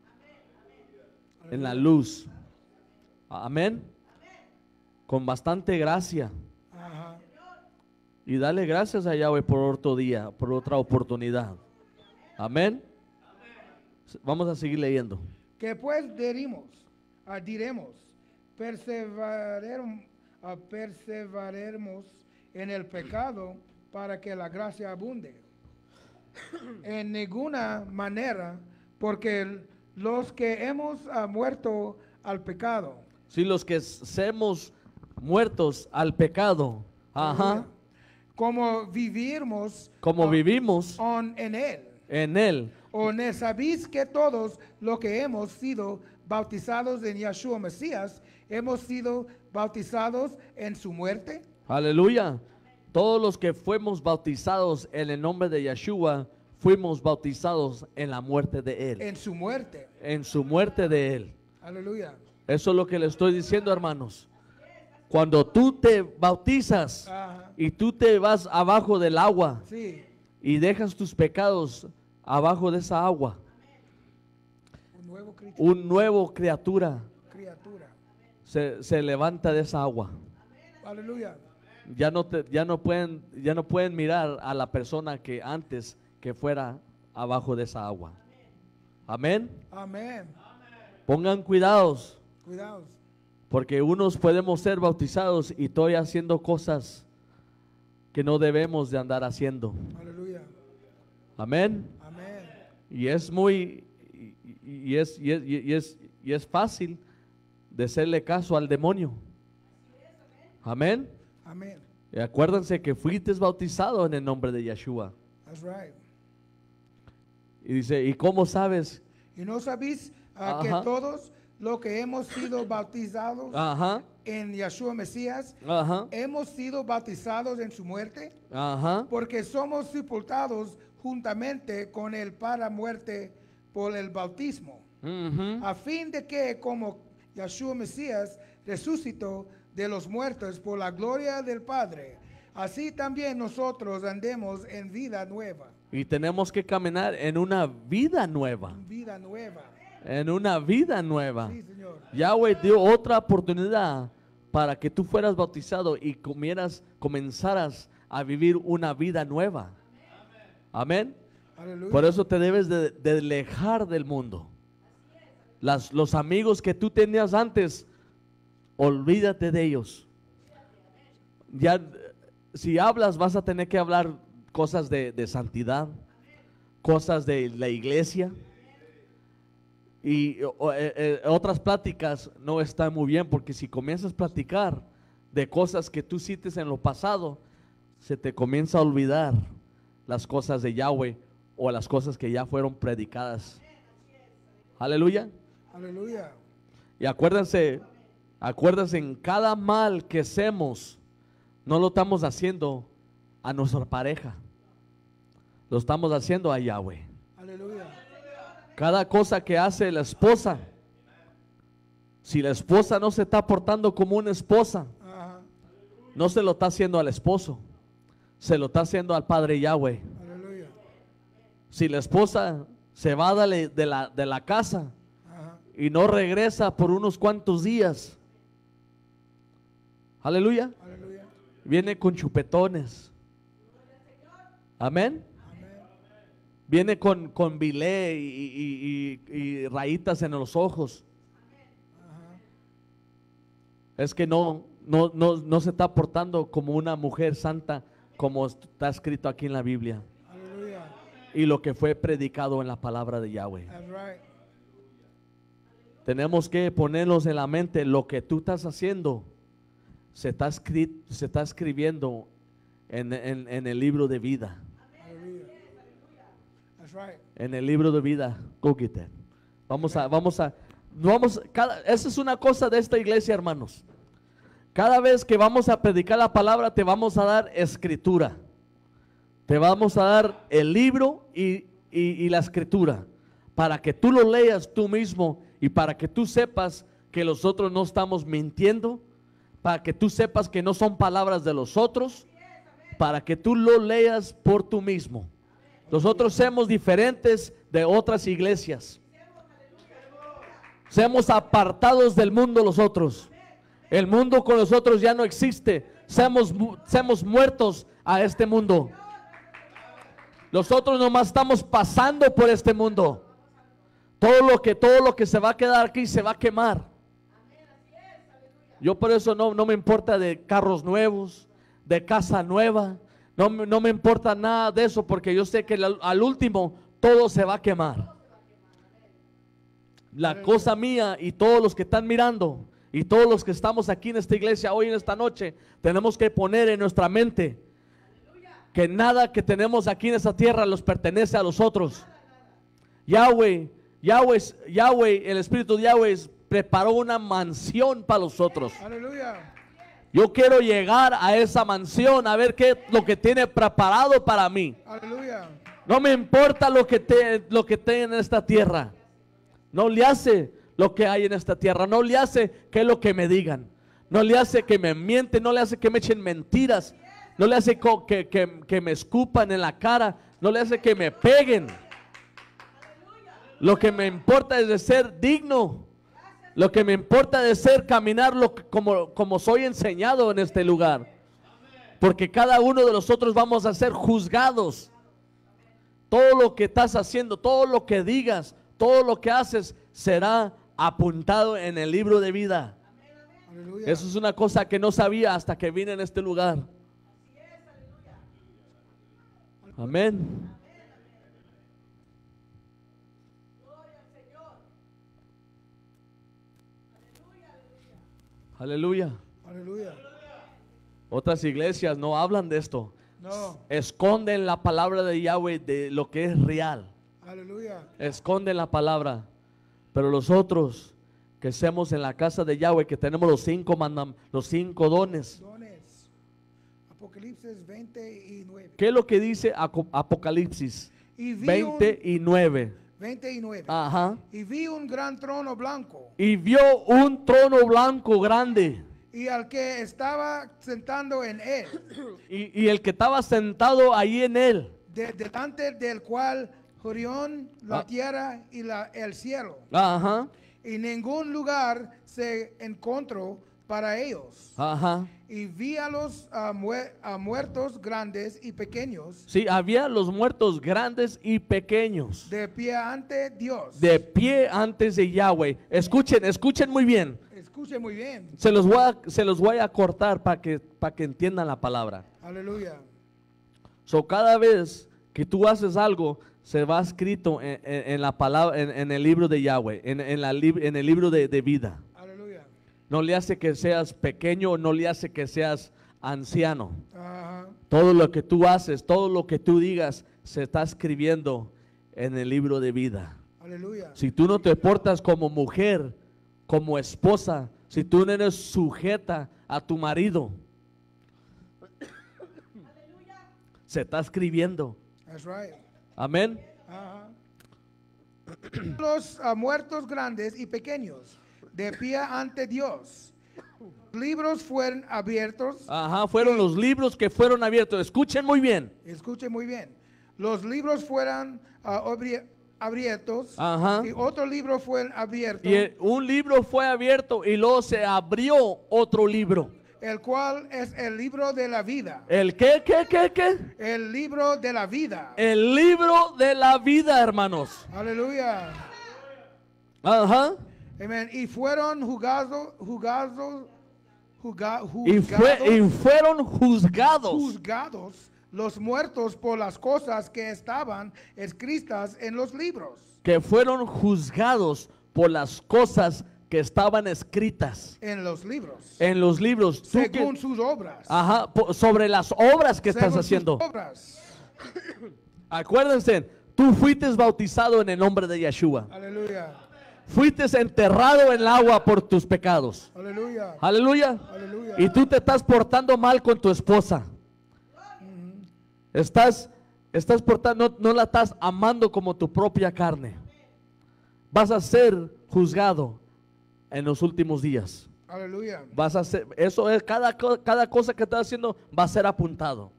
en la luz. Amén. Con bastante gracia. Ajá. Y dale gracias a Yahweh por otro día, por otra oportunidad. Amén. Vamos a seguir leyendo. Que pues diremos, ah, diremos, perseveraremos, ah, perseveraremos en el pecado para que la gracia abunde. En ninguna manera, porque los que hemos ah, muerto al pecado, Si los que somos muertos al pecado, ajá, aleluya, como vivimos como ah, vivimos on- en él, en Él, o no sabéis que todos los que hemos sido bautizados en Yeshua Mesías, hemos sido bautizados en su muerte. aleluya. Todos los que fuimos bautizados en el nombre de Yeshua, fuimos bautizados en la muerte de Él, En su muerte. en su muerte de Él. Aleluya. Eso es lo que le estoy diciendo, hermanos. Cuando tú te bautizas Ajá. y tú te vas abajo del agua Sí. y dejas tus pecados abajo de esa agua, Un nuevo cri- un nuevo criatura criatura. se, se levanta de esa agua. Aleluya. Ya no, te- ya, no pueden, ya no pueden mirar a la persona que antes que fuera abajo de esa agua. Amén. Amén. Pongan cuidados, Cuidados. porque unos podemos ser bautizados y estoy haciendo cosas que no debemos de andar haciendo. Aleluya. Amén. Amén. Y es muy, y, y- y es, y, es, y es- y es fácil de hacerle caso al demonio. Amén. Amén. Y acuérdense que fuiste bautizado en el nombre de Yeshua. That's right. Y dice, ¿y cómo sabes? Y no sabéis ah, que Ajá. todos los que hemos sido bautizados Ajá, en Yeshua Mesías, ajá, hemos sido bautizados en su muerte, ajá, porque somos sepultados juntamente con él para muerte por el bautismo, ujú, a fin de que como Yeshua Mesías resucitó de los muertos por la gloria del Padre, así también nosotros andemos en vida nueva, y tenemos que caminar en una vida nueva, vida nueva. en una vida nueva. Sí, Señor. Yahweh dio otra oportunidad para que tú fueras bautizado y comieras, comenzaras a vivir una vida nueva. Amén. Aleluya. Por eso te debes de, de alejar del mundo. Las, los amigos que tú tenías antes, olvídate de ellos. Ya, eh, si hablas, vas a tener que hablar cosas de, de santidad, cosas de la iglesia. Y o- eh, eh, otras pláticas no están muy bien, porque si comienzas a platicar de cosas que tú hiciste en lo pasado, se te comienza a olvidar las cosas de Yahweh o las cosas que ya fueron predicadas. Aleluya. Aleluya. Y acuérdense, acuérdense, en cada mal que hacemos, no lo estamos haciendo a nuestra pareja, lo estamos haciendo a Yahweh. Aleluya. Cada cosa que hace la esposa, si la esposa no se está portando como una esposa, Ajá. no se lo está haciendo al esposo, se lo está haciendo al Padre Yahweh. Aleluya. Si la esposa se va de la, de la, de la casa Ajá. y no regresa por unos cuantos días, aleluya, Aleluya. viene con chupetones. Amén. Amén. Viene con, con bilé y, y- y- y rayitas en los ojos. Ajá. Es que no, no, no, no se está portando como una mujer santa, como está escrito aquí en la Biblia Aleluya. y lo que fue predicado en la palabra de Yahweh. That's right. Tenemos que ponernos en la mente lo que tú estás haciendo. Se está, escri- se está escribiendo en, en- en el libro de vida. Aleluya. That's right. En el libro de vida. Go get that. Vamos a, vamos a, vamos, cada, esa es una cosa de esta iglesia, hermanos. Cada vez que vamos a predicar la palabra, te vamos a dar escritura. Te vamos a dar el libro y, y- y la escritura, para que tú lo leas tú mismo y para que tú sepas que los otros no estamos mintiendo, para que tú sepas que no son palabras de los otros, para que tú lo leas por tú mismo. Nosotros somos diferentes de otras iglesias. Seamos apartados del mundo los otros. El mundo con nosotros ya no existe. Seamos, mu- seamos muertos a este mundo. Nosotros nomás estamos pasando por este mundo. Todo lo que, todo lo que se va a quedar aquí se va a quemar. Yo por eso no, no me importa de carros nuevos, de casa nueva. No, me- no me importa nada de eso, porque yo sé que al, al último todo se va a quemar. La cosa mía y todos los que están mirando y todos los que estamos aquí en esta iglesia hoy en esta noche, tenemos que poner en nuestra mente que nada que tenemos aquí en esta tierra los pertenece a los otros. Yahweh, Yahweh, Yahweh, el Espíritu de Yahweh preparó una mansión para los otros. Aleluya. Yo quiero llegar a esa mansión a ver qué es lo que tiene preparado para mí. Aleluya. No me importa lo que te, lo que tenga en esta tierra. No le hace lo que hay en esta tierra. No le hace que es lo que me digan. No le hace que me mienten. No le hace que me echen mentiras. No le hace co- que, que- que me escupan en la cara. No le hace que me peguen. Lo que me importa es de ser digno. Lo que me importa es ser caminar lo que- como, como soy enseñado en este lugar. Porque cada uno de nosotros vamos a ser juzgados. Todo lo que estás haciendo, todo lo que digas, todo lo que haces será apuntado en el libro de vida. Aleluya. Eso es una cosa que no sabía hasta que vine en este lugar. Amén. Aleluya. Aleluya. Otras iglesias no hablan de esto. No. Esconden la palabra de Yahweh de lo que es real. Aleluya. Esconden la palabra. Pero los otros que seamos en la casa de Yahweh, que tenemos los cinco mandam- los cinco dones. Dones. Apocalipsis veinte y nueve. ¿Qué es lo que dice Aco- Apocalipsis Y vi veinte y nueve? un, veinte y nueve. Ajá. Y vi un gran trono blanco, Y vio un trono blanco grande. y al que estaba sentando en él, Y, y el que estaba sentado ahí en él. de- delante del cual Jurión, la Ah. tierra y la, el cielo, Ajá. y ningún lugar se encontró para ellos. Ajá. Y vi a los ah, mue- a muertos grandes y pequeños Sí, había los muertos grandes y pequeños. de pie ante Dios. De pie antes de Yahweh. Escuchen, escuchen muy bien. Escuche muy bien. Se los voy a, se los voy a cortar para que, para que entiendan la palabra. Aleluya. So, cada vez que tú haces algo, se va escrito en, en- en la palabra, en, en el libro de Yahweh, en, en la lib- en el libro de, de vida. Aleluya. No le hace que seas pequeño, no le hace que seas anciano. Ajá. Todo lo que tú haces, todo lo que tú digas, se está escribiendo en el libro de vida. Aleluya. Si tú no te portas como mujer, como esposa, si tú no eres sujeta a tu marido, se está escribiendo. That's right. Amén. Ajá. Los ah, muertos grandes y pequeños, de pie ante Dios. Libros fueron abiertos. Ajá, fueron los libros que fueron abiertos. Escuchen muy bien. Escuchen muy bien. Los libros fueron ah, abri- abiertos. Ajá. Y otro libro fue abierto. Y el- un libro fue abierto y luego se abrió otro libro. El cual es el libro de la vida. ¿El qué, qué, qué, qué? El libro de la vida. El libro de la vida, hermanos. Aleluya. Ajá. Amén. Y fueron juzgados, juzgados, juga- Y, fue, juzgados, y fueron juzgados. juzgados los muertos por las cosas que estaban escritas en los libros. Que fueron juzgados por las cosas que estaban escritas En los libros. en los libros. Tú que- Según sus obras. ajá, po- sobre las obras que Según estás sus haciendo. obras. Acuérdense, tú fuiste bautizado en el nombre de Yeshua. Aleluya. Fuiste enterrado en el agua por tus pecados. Aleluya. Aleluya. Aleluya. Y tú te estás portando mal con tu esposa. Estás, estás portando, no, no la estás amando como tu propia carne. Vas a ser juzgado en los últimos días. Aleluya. Vas a ser, eso es, cada, co- cada cosa que estás haciendo va a ser apuntado.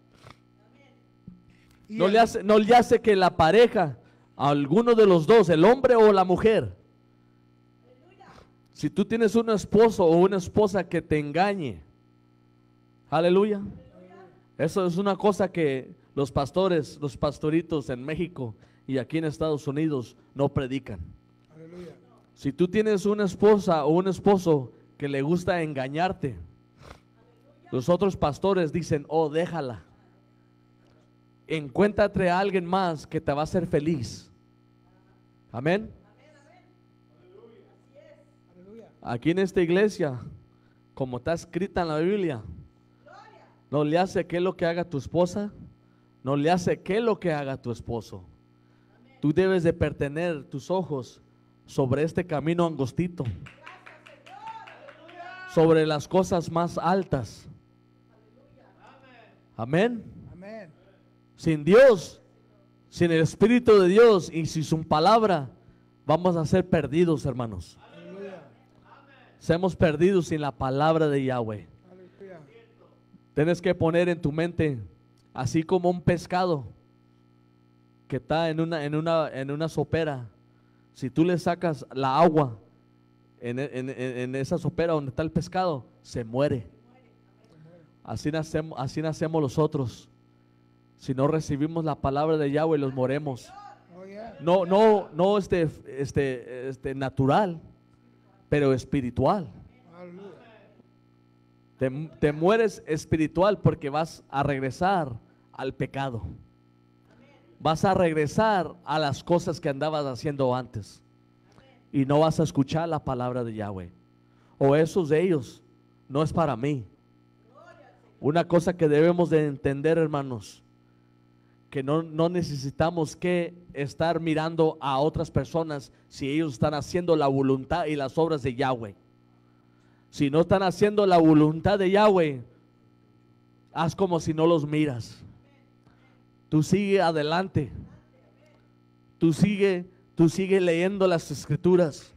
Y No el- le hace, no le hace que la pareja, alguno de los dos, el hombre o la mujer, si tú tienes un esposo o una esposa que te engañe, aleluya, eso es una cosa que los pastores, los pastoritos en México y aquí en Estados Unidos no predican. Aleluya. Si tú tienes una esposa o un esposo que le gusta engañarte, los otros pastores dicen, oh, déjala. Encuéntrate a alguien más que te va a hacer feliz. Amén. Aquí en esta iglesia, como está escrita en la Biblia, no le hace que lo que haga tu esposa, no le hace que lo que haga tu esposo. Tú debes de pertener tus ojos sobre este camino angostito, sobre las cosas más altas. Amén. Amén. Sin Dios, sin el Espíritu de Dios y sin su palabra, vamos a ser perdidos, hermanos. Aleluya. Seremos perdidos sin la palabra de Yahweh. Aleluya. Tienes que poner en tu mente, así como un pescado que está en una, en una, en una sopera. Si tú le sacas la agua en, en- en- en esa sopera donde está el pescado, se muere. Así nacemos, así nacemos los otros. Si no recibimos la palabra de Yahweh, los moremos. Oh, yeah. No, no, no este, este, este natural, pero espiritual. Aleluya. Te, te mueres espiritual porque vas a regresar al pecado. Vas a regresar a las cosas que andabas haciendo antes. Y no vas a escuchar la palabra de Yahweh. O esos de ellos no es para mí. Una cosa que debemos de entender, hermanos, que no, no necesitamos que estar mirando a otras personas si ellos están haciendo la voluntad y las obras de Yahweh. Si no están haciendo la voluntad de Yahweh, haz como si no los miras. Tú sigue adelante. Tú sigue, tú sigue leyendo las escrituras.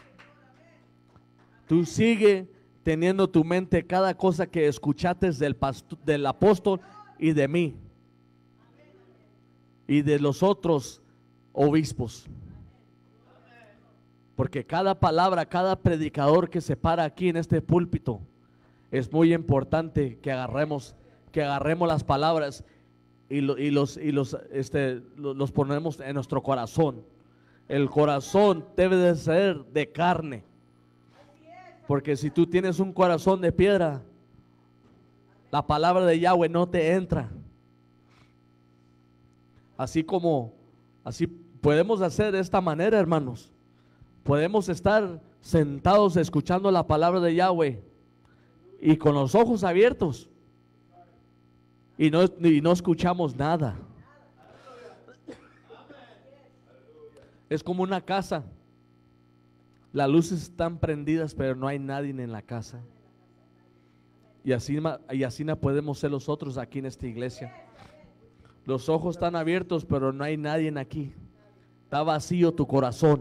Tú sigue teniendo tu mente cada cosa que escuchaste del, pasto- del apóstol y de mí. Y de los otros obispos. Porque cada palabra, cada predicador que se para aquí en este púlpito, es muy importante que agarremos, que agarremos las palabras y, lo- y los, y los, este, lo- los ponemos en nuestro corazón. El corazón debe de ser de carne. Porque si tú tienes un corazón de piedra, la palabra de Yahweh no te entra. Así como, así podemos hacer de esta manera, hermanos. Podemos estar sentados escuchando la palabra de Yahweh y con los ojos abiertos. y no, y no escuchamos nada. Es como una casa. Las luces están prendidas, pero no hay nadie en la casa. Y así, y así no podemos ser nosotros aquí en esta iglesia. Los ojos están abiertos, pero no hay nadie aquí. Está vacío tu corazón.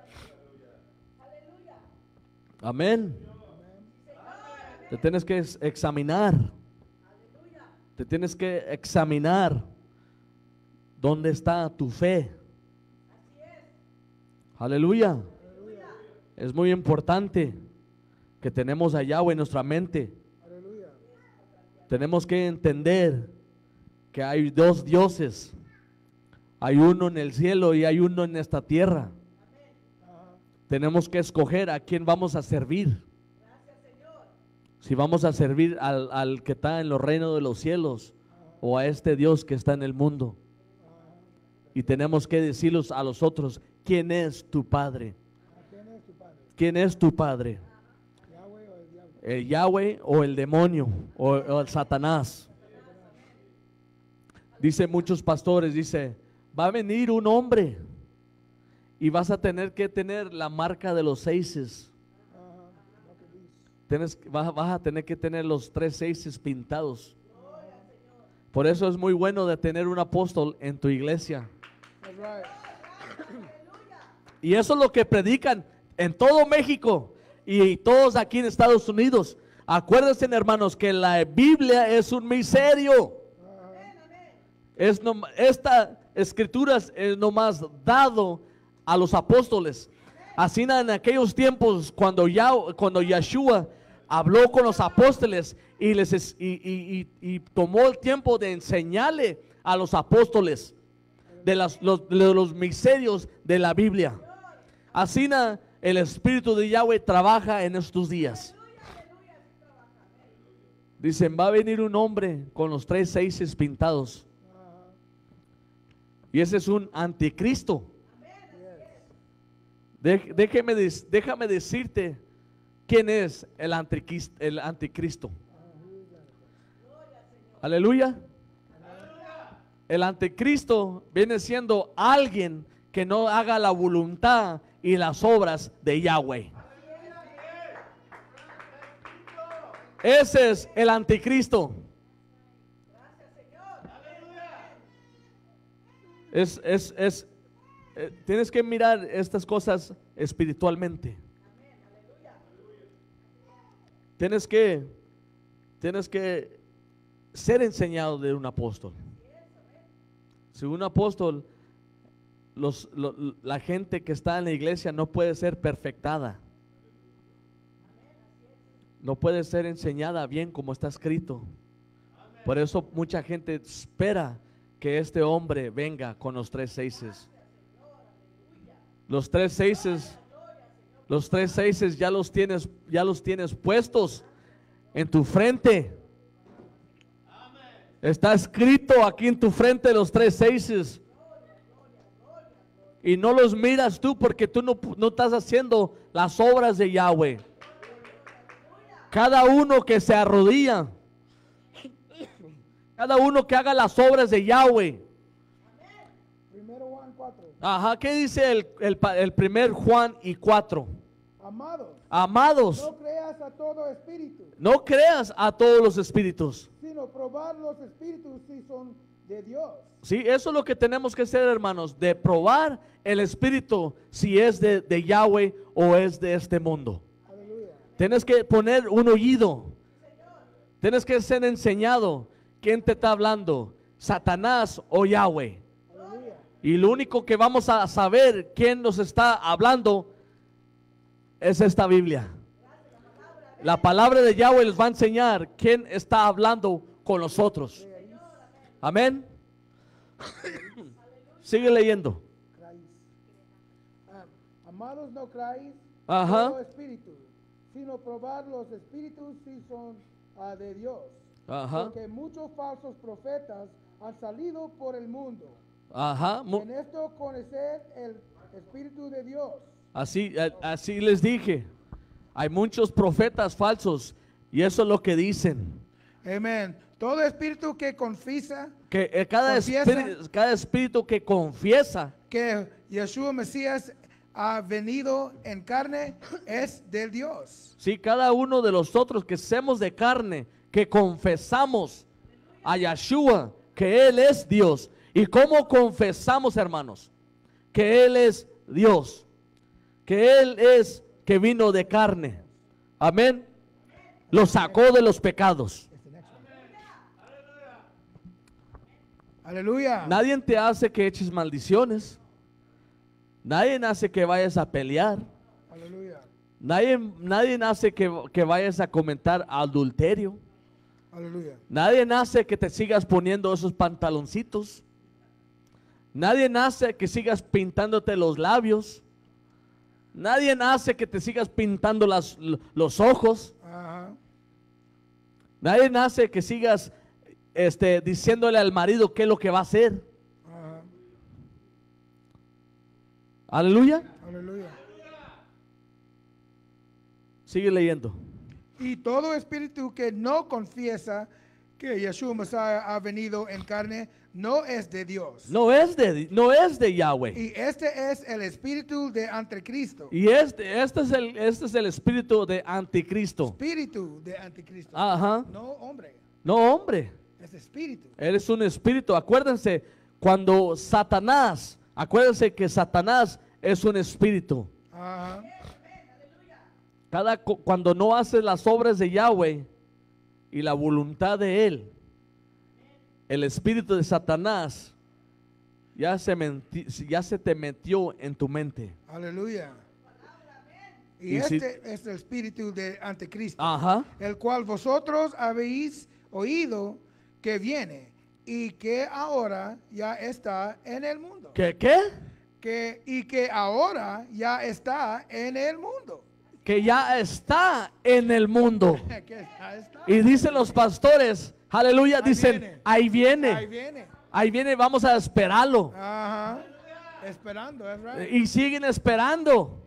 Amén. Te tienes que examinar. Te tienes que examinar dónde está tu fe. Aleluya. Es muy importante que tenemos a Yahweh en nuestra mente. Tenemos que entender que hay dos dioses. Hay uno en el cielo y hay uno en esta tierra. Tenemos que escoger a quién vamos a servir. Si vamos a servir al, al que está en los reinos de los cielos o a este Dios que está en el mundo. Y tenemos que decirles a los otros, ¿quién es tu Padre? ¿Quién es tu Padre? ¿El Yahweh o el demonio o, o el Satanás? Dice muchos pastores, dice, va a venir un hombre y vas a tener que tener la marca de los seises. Tienes, vas, vas a tener que tener los tres seises pintados. Por eso es muy bueno de tener un apóstol en tu iglesia. Y eso es lo que predican en todo México y todos aquí en Estados Unidos. Acuérdense, hermanos, que la Biblia es un misterio. Es no, esta escritura es nomás dado a los apóstoles. Así en aquellos tiempos cuando, ya, cuando Yeshua habló con los apóstoles y, les, y, y, y, y tomó el tiempo de enseñarle a los apóstoles de, las, los, de los misterios de la Biblia. Así el Espíritu de Yahweh trabaja en estos días. Dicen, va a venir un hombre con los tres seises pintados. Y ese es un anticristo. De, déjeme, déjame decirte quién es el anticristo, el anticristo. Aleluya. El anticristo viene siendo alguien que no haga la voluntad y las obras de Yahweh. Ese es el anticristo. Es, es, es, eh, tienes que mirar estas cosas espiritualmente. Tienes que, tienes que ser enseñado de un apóstol. Si un apóstol, los, lo, la gente que está en la iglesia no puede ser perfectada. No puede ser enseñada bien como está escrito. Por eso mucha gente espera que este hombre venga con los tres seises. Los tres seises, los tres seises ya los tienes, ya los tienes puestos en tu frente. Está escrito aquí en tu frente los tres seises. Y no los miras tú porque tú no, no estás haciendo las obras de Yahweh. Cada uno que se arrodilla, cada uno que haga las obras de Yahweh. Primero Juan cuatro. Ajá, ¿qué dice el, el, el primer Juan y cuatro? Amados, Amados, no creas a todo espíritu, no creas a todos los espíritus. sino probar los espíritus si son de Dios. Sí, eso es lo que tenemos que hacer, hermanos, de probar el espíritu si es de, de Yahweh o es de este mundo. Aleluya. Tienes que poner un oído. Tienes que ser enseñado quién te está hablando, Satanás o Yahweh. Aleluya. Y lo único que vamos a saber quién nos está hablando es esta Biblia. La palabra de Yahweh les va a enseñar quién está hablando con nosotros. Amén. Sigue leyendo. Creáis. Ah, amados, no creáis Ajá. todo espíritu, sino probar los espíritus si son ah, de Dios. Ajá. Porque muchos falsos profetas han salido por el mundo. Ajá. Mu- En esto conocer el espíritu de Dios. Así, a- así les dije. Hay muchos profetas falsos y eso es lo que dicen. Amén. Todo espíritu que confiesa que eh, cada, Confiesa. espíritu, cada espíritu que confiesa que Yeshua Mesías ha venido en carne es de Dios. sí, cada uno de nosotros que somos de carne, que confesamos a Yeshua, que Él es Dios. ¿Y cómo confesamos, hermanos? Que Él es Dios, que Él es que vino de carne. Amén. Lo sacó de los pecados. Aleluya. Nadie te hace que eches maldiciones. Nadie hace que vayas a pelear. Aleluya. Nadie, nadie hace que, que vayas a comentar adulterio. Aleluya. Nadie nace que te sigas poniendo esos pantaloncitos. Nadie nace que sigas pintándote los labios. Nadie nace que te sigas pintando las, los ojos. Ajá. Nadie nace que sigas este, diciéndole al marido qué es lo que va a hacer. Ajá. Aleluya. Aleluya. Sigue leyendo. Y todo espíritu que no confiesa que Yeshua Mesías ha venido en carne no es de Dios. No es de, no es de Yahweh. Y este es el espíritu de anticristo. Y este, este, es el, este es el espíritu de anticristo. Espíritu de anticristo. Ajá. No hombre, No, hombre. es espíritu. Él es un espíritu. Acuérdense, cuando Satanás, acuérdense que Satanás es un espíritu. Ajá. Cada, cu- cuando no haces las obras de Yahweh y la voluntad de Él, el espíritu de Satanás ya se, menti- ya se te metió en tu mente. Aleluya. Y, Y si- este es el espíritu de anticristo, Ajá. el cual vosotros habéis oído que viene y que ahora ya está en el mundo. ¿Qué? ¿Qué? Que, y que ahora ya está en el mundo. Que ya está en el mundo. Que ya está. Y dicen los pastores, aleluya, Ahí dicen, viene. ahí viene, Ahí viene. ahí viene, vamos a esperarlo. Ajá. Esperando, es right. Y siguen esperando.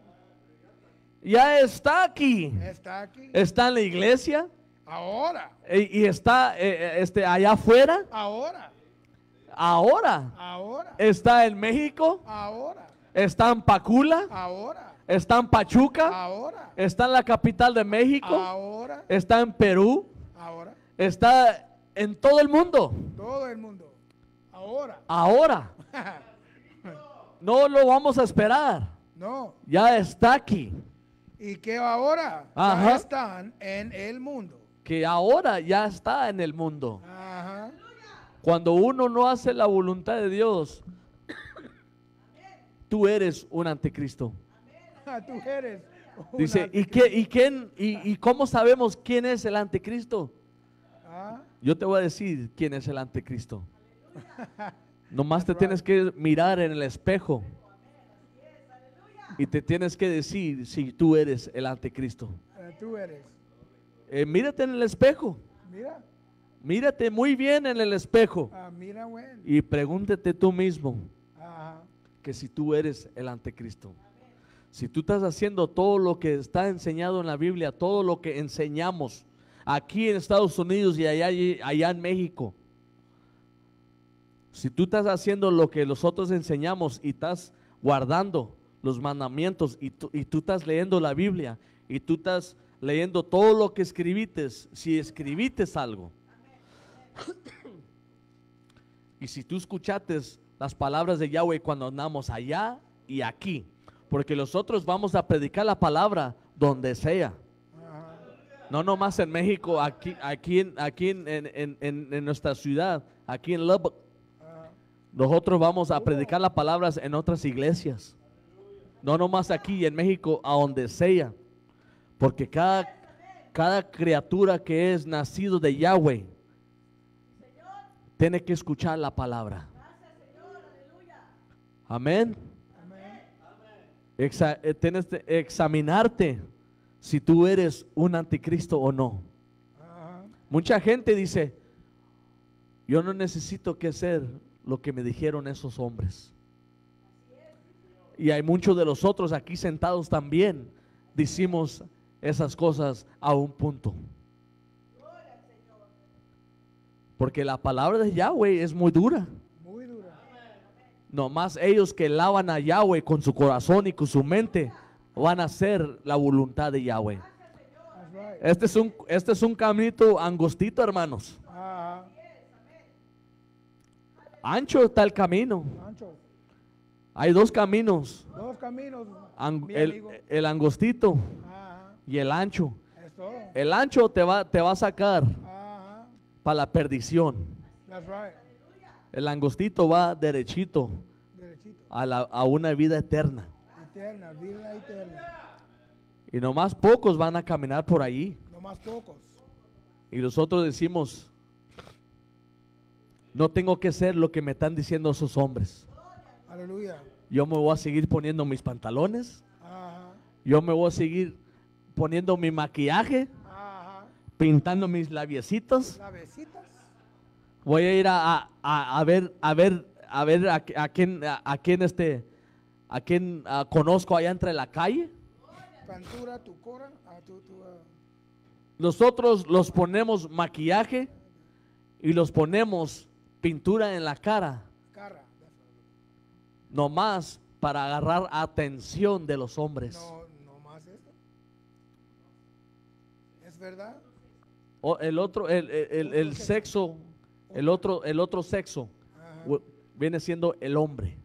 Ya está aquí. Está aquí. Está en la iglesia Ahora. y, y está eh, eh, este, allá afuera. Ahora. Ahora Ahora. está en México, Ahora. está en Pacula, Ahora. está en Pachuca, Ahora. está en la capital de México, Ahora. está en Perú, Ahora. está en todo el mundo. Todo el mundo. Ahora. Ahora no lo vamos a esperar. No. Ya está aquí. Y que ahora Ajá. ya están en el mundo. Que ahora ya está en el mundo. Ajá. Cuando uno no hace la voluntad de Dios, tú eres un anticristo. Tú eres. un Dice, ¿y, anticristo. qué, y, quién, y, y cómo sabemos quién es el anticristo? Ah, Yo te voy a decir quién es el anticristo. Nomás te tienes que mirar en el espejo y te tienes que decir si tú eres el anticristo. eh, tú eres. Eh, mírate en el espejo, Mira. mírate muy bien en el espejo Ah, mira, bueno. y pregúntate tú mismo Ajá. que si tú eres el anticristo. Si tú estás haciendo todo lo que está enseñado en la Biblia, todo lo que enseñamos aquí en Estados Unidos y allá, allá en México, si tú estás haciendo lo que nosotros enseñamos y estás guardando los mandamientos y tú, y tú estás leyendo la Biblia y tú estás leyendo todo lo que escribiste, si escribiste algo y si tú escuchaste las palabras de Yahweh cuando andamos allá y aquí, porque nosotros vamos a predicar la palabra donde sea, Ajá. no nomás en México, aquí, aquí, en, aquí en, en- en- en nuestra ciudad, aquí en Lubbock. Ajá. Nosotros vamos a predicar las palabras en otras iglesias, no nomás aquí en México, a donde sea, porque cada, cada criatura que es nacido de Yahweh tiene que escuchar la palabra. Amén. Exa- eh, tienes que examinarte si tú eres un anticristo o no. Ajá. Mucha gente dice, yo no necesito que hacer lo que me dijeron esos hombres. Y hay muchos de nosotros aquí sentados también decimos esas cosas a un punto. Porque la palabra de Yahweh es muy dura. Muy dura. Nomás ellos que lavan a Yahweh con su corazón y con su mente van a hacer la voluntad de Yahweh. That's right. Este es un, este es un caminito angostito, hermanos. Ajá. Ancho está el camino. Ancho. Hay dos caminos. Dos caminos. Ang- mi el, amigo. el angostito Ajá. y el ancho. Es todo. El ancho te va, te va a sacar Ajá. para la perdición. That's right. El angostito va derechito Derechito. a, la- a una vida eterna. Eterna, vida eterna. Y nomás pocos van a caminar por allí. No más pocos. Y nosotros decimos, no tengo que ser lo que me están diciendo esos hombres. Aleluya. Yo me voy a seguir poniendo mis pantalones. Ajá. Yo me voy a seguir poniendo mi maquillaje, Ajá. pintando mis labiecitos. Las besitas. Voy a ir a, a- a- a ver, a ver, a ver a, a quién, a, a quién este, a quién ah, conozco allá entre la calle. Pintura, tu cora. A tu, tu, ah, Nosotros los ponemos maquillaje y los ponemos pintura en la cara, cara. nomás para agarrar atención de los hombres. No, no más eso. ¿Es verdad? O el otro, el, el- el- el sexo, el otro, el otro sexo Ajá. wu- viene siendo el hombre.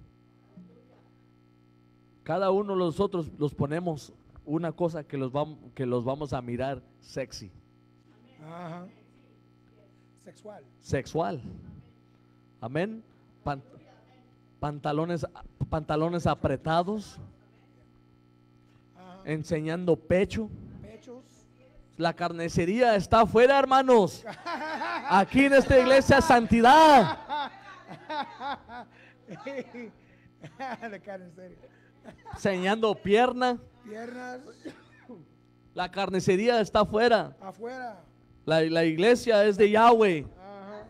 Cada uno de nosotros los ponemos una cosa que los vamos, que los vamos a mirar sexy, Ajá. Sexual. sexual. Amén. Pan- pantalones, pantalones apretados, Ajá. enseñando pecho. Pechos. La carnicería está afuera, hermanos. Aquí en esta iglesia, santidad. De cara en serio. Enseñando pierna. Piernas La carnicería está afuera. afuera. La, la iglesia es de Yahweh. Ajá.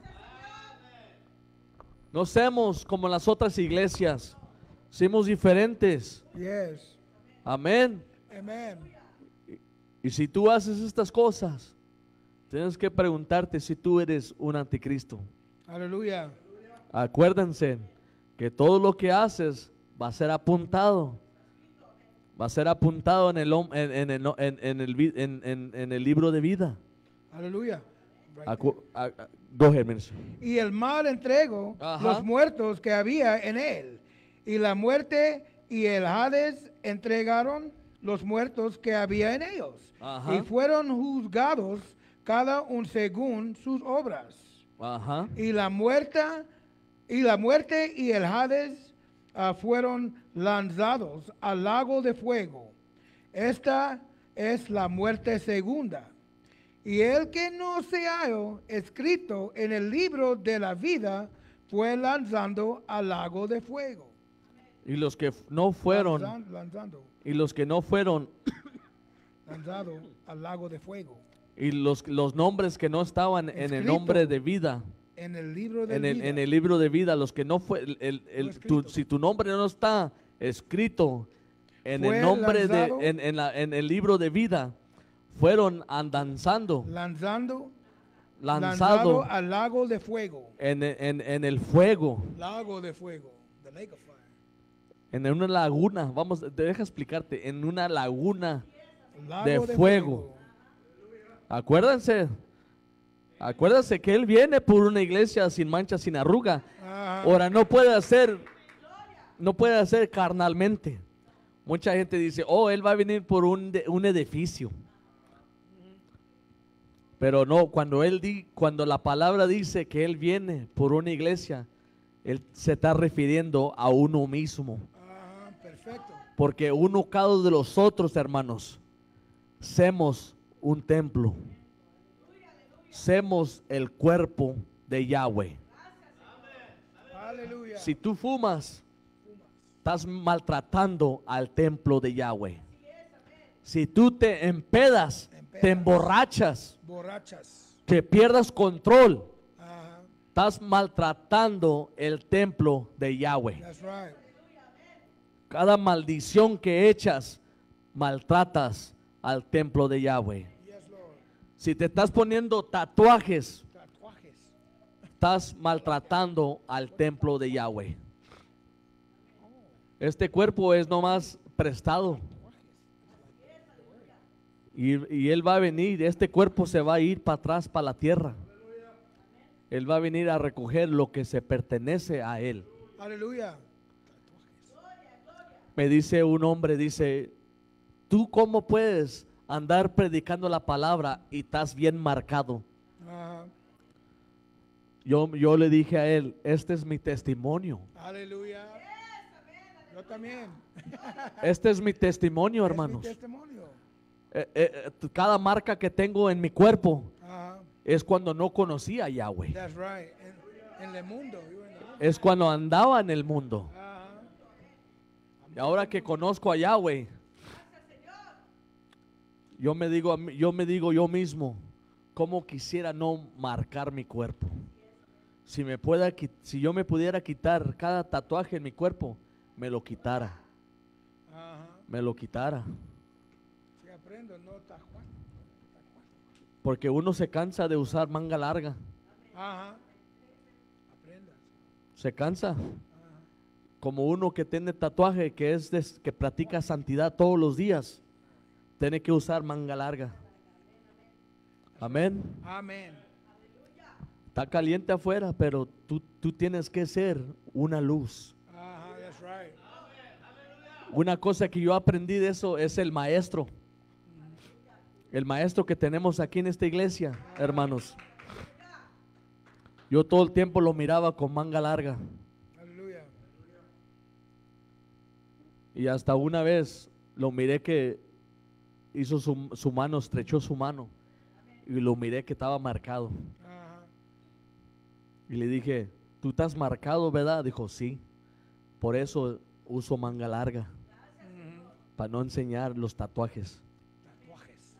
No seamos como las otras iglesias. Somos diferentes. Yes. Amén. Amen. Y si tú haces estas cosas, tienes que preguntarte si tú eres un anticristo. Aleluya. Acuérdense que todo lo que haces va a ser apuntado. Va a ser apuntado en el, hom- en, en el, no- en- en el, vi- en- en- en el libro de vida. Aleluya. Right Acu- a- a- Go ahead, minister. Y el mal entregó Ajá. los muertos que había en él. Y la muerte y el Hades entregaron los muertos que había en ellos. Ajá. Y fueron juzgados cada uno según sus obras. Ajá. Y la muerte y la muerte y el Hades ah, fueron lanzados al lago de fuego. Esta es la muerte segunda. Y el que no se halló escrito en el libro de la vida fue lanzando al lago de fuego. Y los que f- no fueron, Lanzan- lanzando, y los que no fueron, lanzado al lago de fuego. y los, los nombres que no estaban en el Escrito. nombre de vida, En el libro de en el, vida. en el libro de vida, los que no fue, el, el- el- No tu- escrito. si tu nombre no está escrito en Fue el nombre de, lanzado. en, en la- en el libro de vida, fueron andanzando, lanzando, lanzado lanzado al lago de fuego. en, en- en el fuego, Lago de fuego. The lake of fire. en una laguna, vamos, te deja explicarte, en una laguna. Lago De fuego. Acuérdense, acuérdense que Él viene por una iglesia sin mancha, sin arruga. Ajá. Ahora no puede hacer, no puede hacer carnalmente. Mucha gente dice, oh, Él va a venir por un, de- un edificio. Pero no, cuando Él di, cuando la palabra dice que Él viene por una iglesia, Él se está refiriendo a uno mismo. Ajá, perfecto. Porque uno cada uno de los otros, hermanos, somos un templo. Somos el cuerpo de Yahweh. Aleluya. Si tú fumas, estás maltratando al templo de Yahweh. Si tú te empedas, te emborrachas, Borrachas. que pierdas control, Ajá. estás maltratando el templo de Yahweh. That's right. Cada maldición que echas, maltratas al templo de Yahweh. Yes, Lord. Si te estás poniendo tatuajes, Tatuajes. estás maltratando al templo de Yahweh. Este cuerpo es nomás prestado. Y, y Él va a venir, este cuerpo se va a ir para atrás, para la tierra. Él va a venir a recoger lo que se pertenece a Él. Aleluya. Me dice un hombre, dice, ¿tú cómo puedes andar predicando la palabra y estás bien marcado? Ajá. Yo, yo le dije a él, este es mi testimonio. Aleluya. Yo también. Este es mi testimonio, Es mi hermanos. testimonio. Eh, eh, eh, cada marca que tengo en mi cuerpo Ajá. es cuando no conocía a Yahweh. That's right. En, en el mundo. Yo en el mundo. Es cuando andaba en el mundo. Ajá. Y ahora que conozco a Yahweh, yo me digo, a mí- yo me digo yo mismo, cómo quisiera no marcar mi cuerpo. Si me pueda, qui- si yo me pudiera quitar cada tatuaje en mi cuerpo, me lo quitara, Ajá. me lo quitara. Si aprendo, no está Juan. Porque uno se cansa de usar manga larga, Ajá. Aprendas. se cansa. Como uno que tiene tatuaje, que es des- que practica santidad todos los días, tiene que usar manga larga. Amén. Amén. Está caliente afuera, pero tú, tú tienes que ser una luz. Ajá. That's right. Una cosa que yo aprendí de eso es el maestro. El maestro que tenemos aquí en esta iglesia, hermanos. Yo todo el tiempo lo miraba con manga larga. Aleluya. Y hasta una vez lo miré que hizo su, su mano, estrechó su mano. Y lo miré que estaba marcado. Ajá. Y le dije, ¿tú estás marcado, verdad? Dijo, sí. Por eso uso manga larga. Ujú. Para no enseñar los tatuajes. Tatuajes.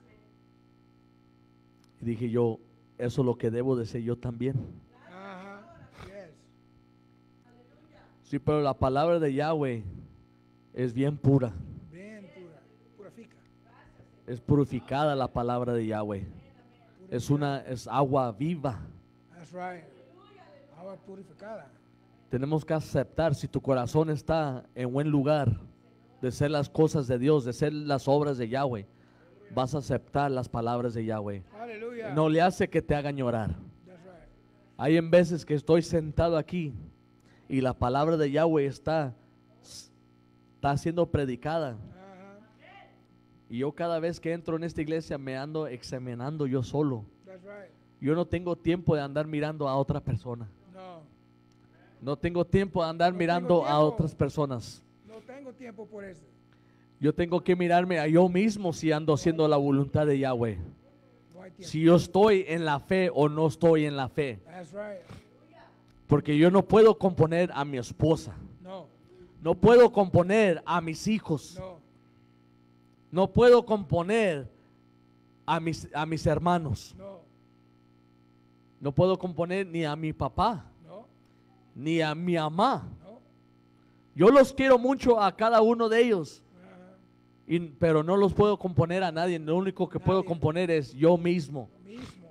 Y dije yo, eso es lo que debo de ser yo también. Ajá. Yes. Sí, pero la palabra de Yahweh es bien pura. Bien pura. Purifica. Es purificada la palabra de Yahweh. Es una, es agua viva. That's right. Agua purificada. Tenemos que aceptar, si tu corazón está en buen lugar de hacer las cosas de Dios, de hacer las obras de Yahweh, vas a aceptar las palabras de Yahweh. Aleluya. No le hace que te hagan llorar. That's right. Hay en veces que estoy sentado aquí y la palabra de Yahweh está, está siendo predicada. Ajá. Y yo cada vez que entro en esta iglesia me ando examinando yo solo. That's right. Yo no tengo tiempo de andar mirando a otra persona. No. No tengo tiempo de andar No mirando tengo a tiempo. otras personas. No tengo tiempo por eso. Yo tengo que mirarme a yo mismo si ando haciendo la voluntad de Yahweh. No hay tiempo. Si yo estoy en la fe o no estoy en la fe. That's right. Porque yo no puedo componer a mi esposa. No. No puedo componer a mis hijos. No. No puedo componer a mis, a mis hermanos. No. No puedo componer ni a mi papá, No. ni a mi mamá. No. Yo los quiero mucho a cada uno de ellos, Ajá. y- pero no los puedo componer a nadie. Lo único que puedo Nadie. componer es yo mismo. Lo mismo.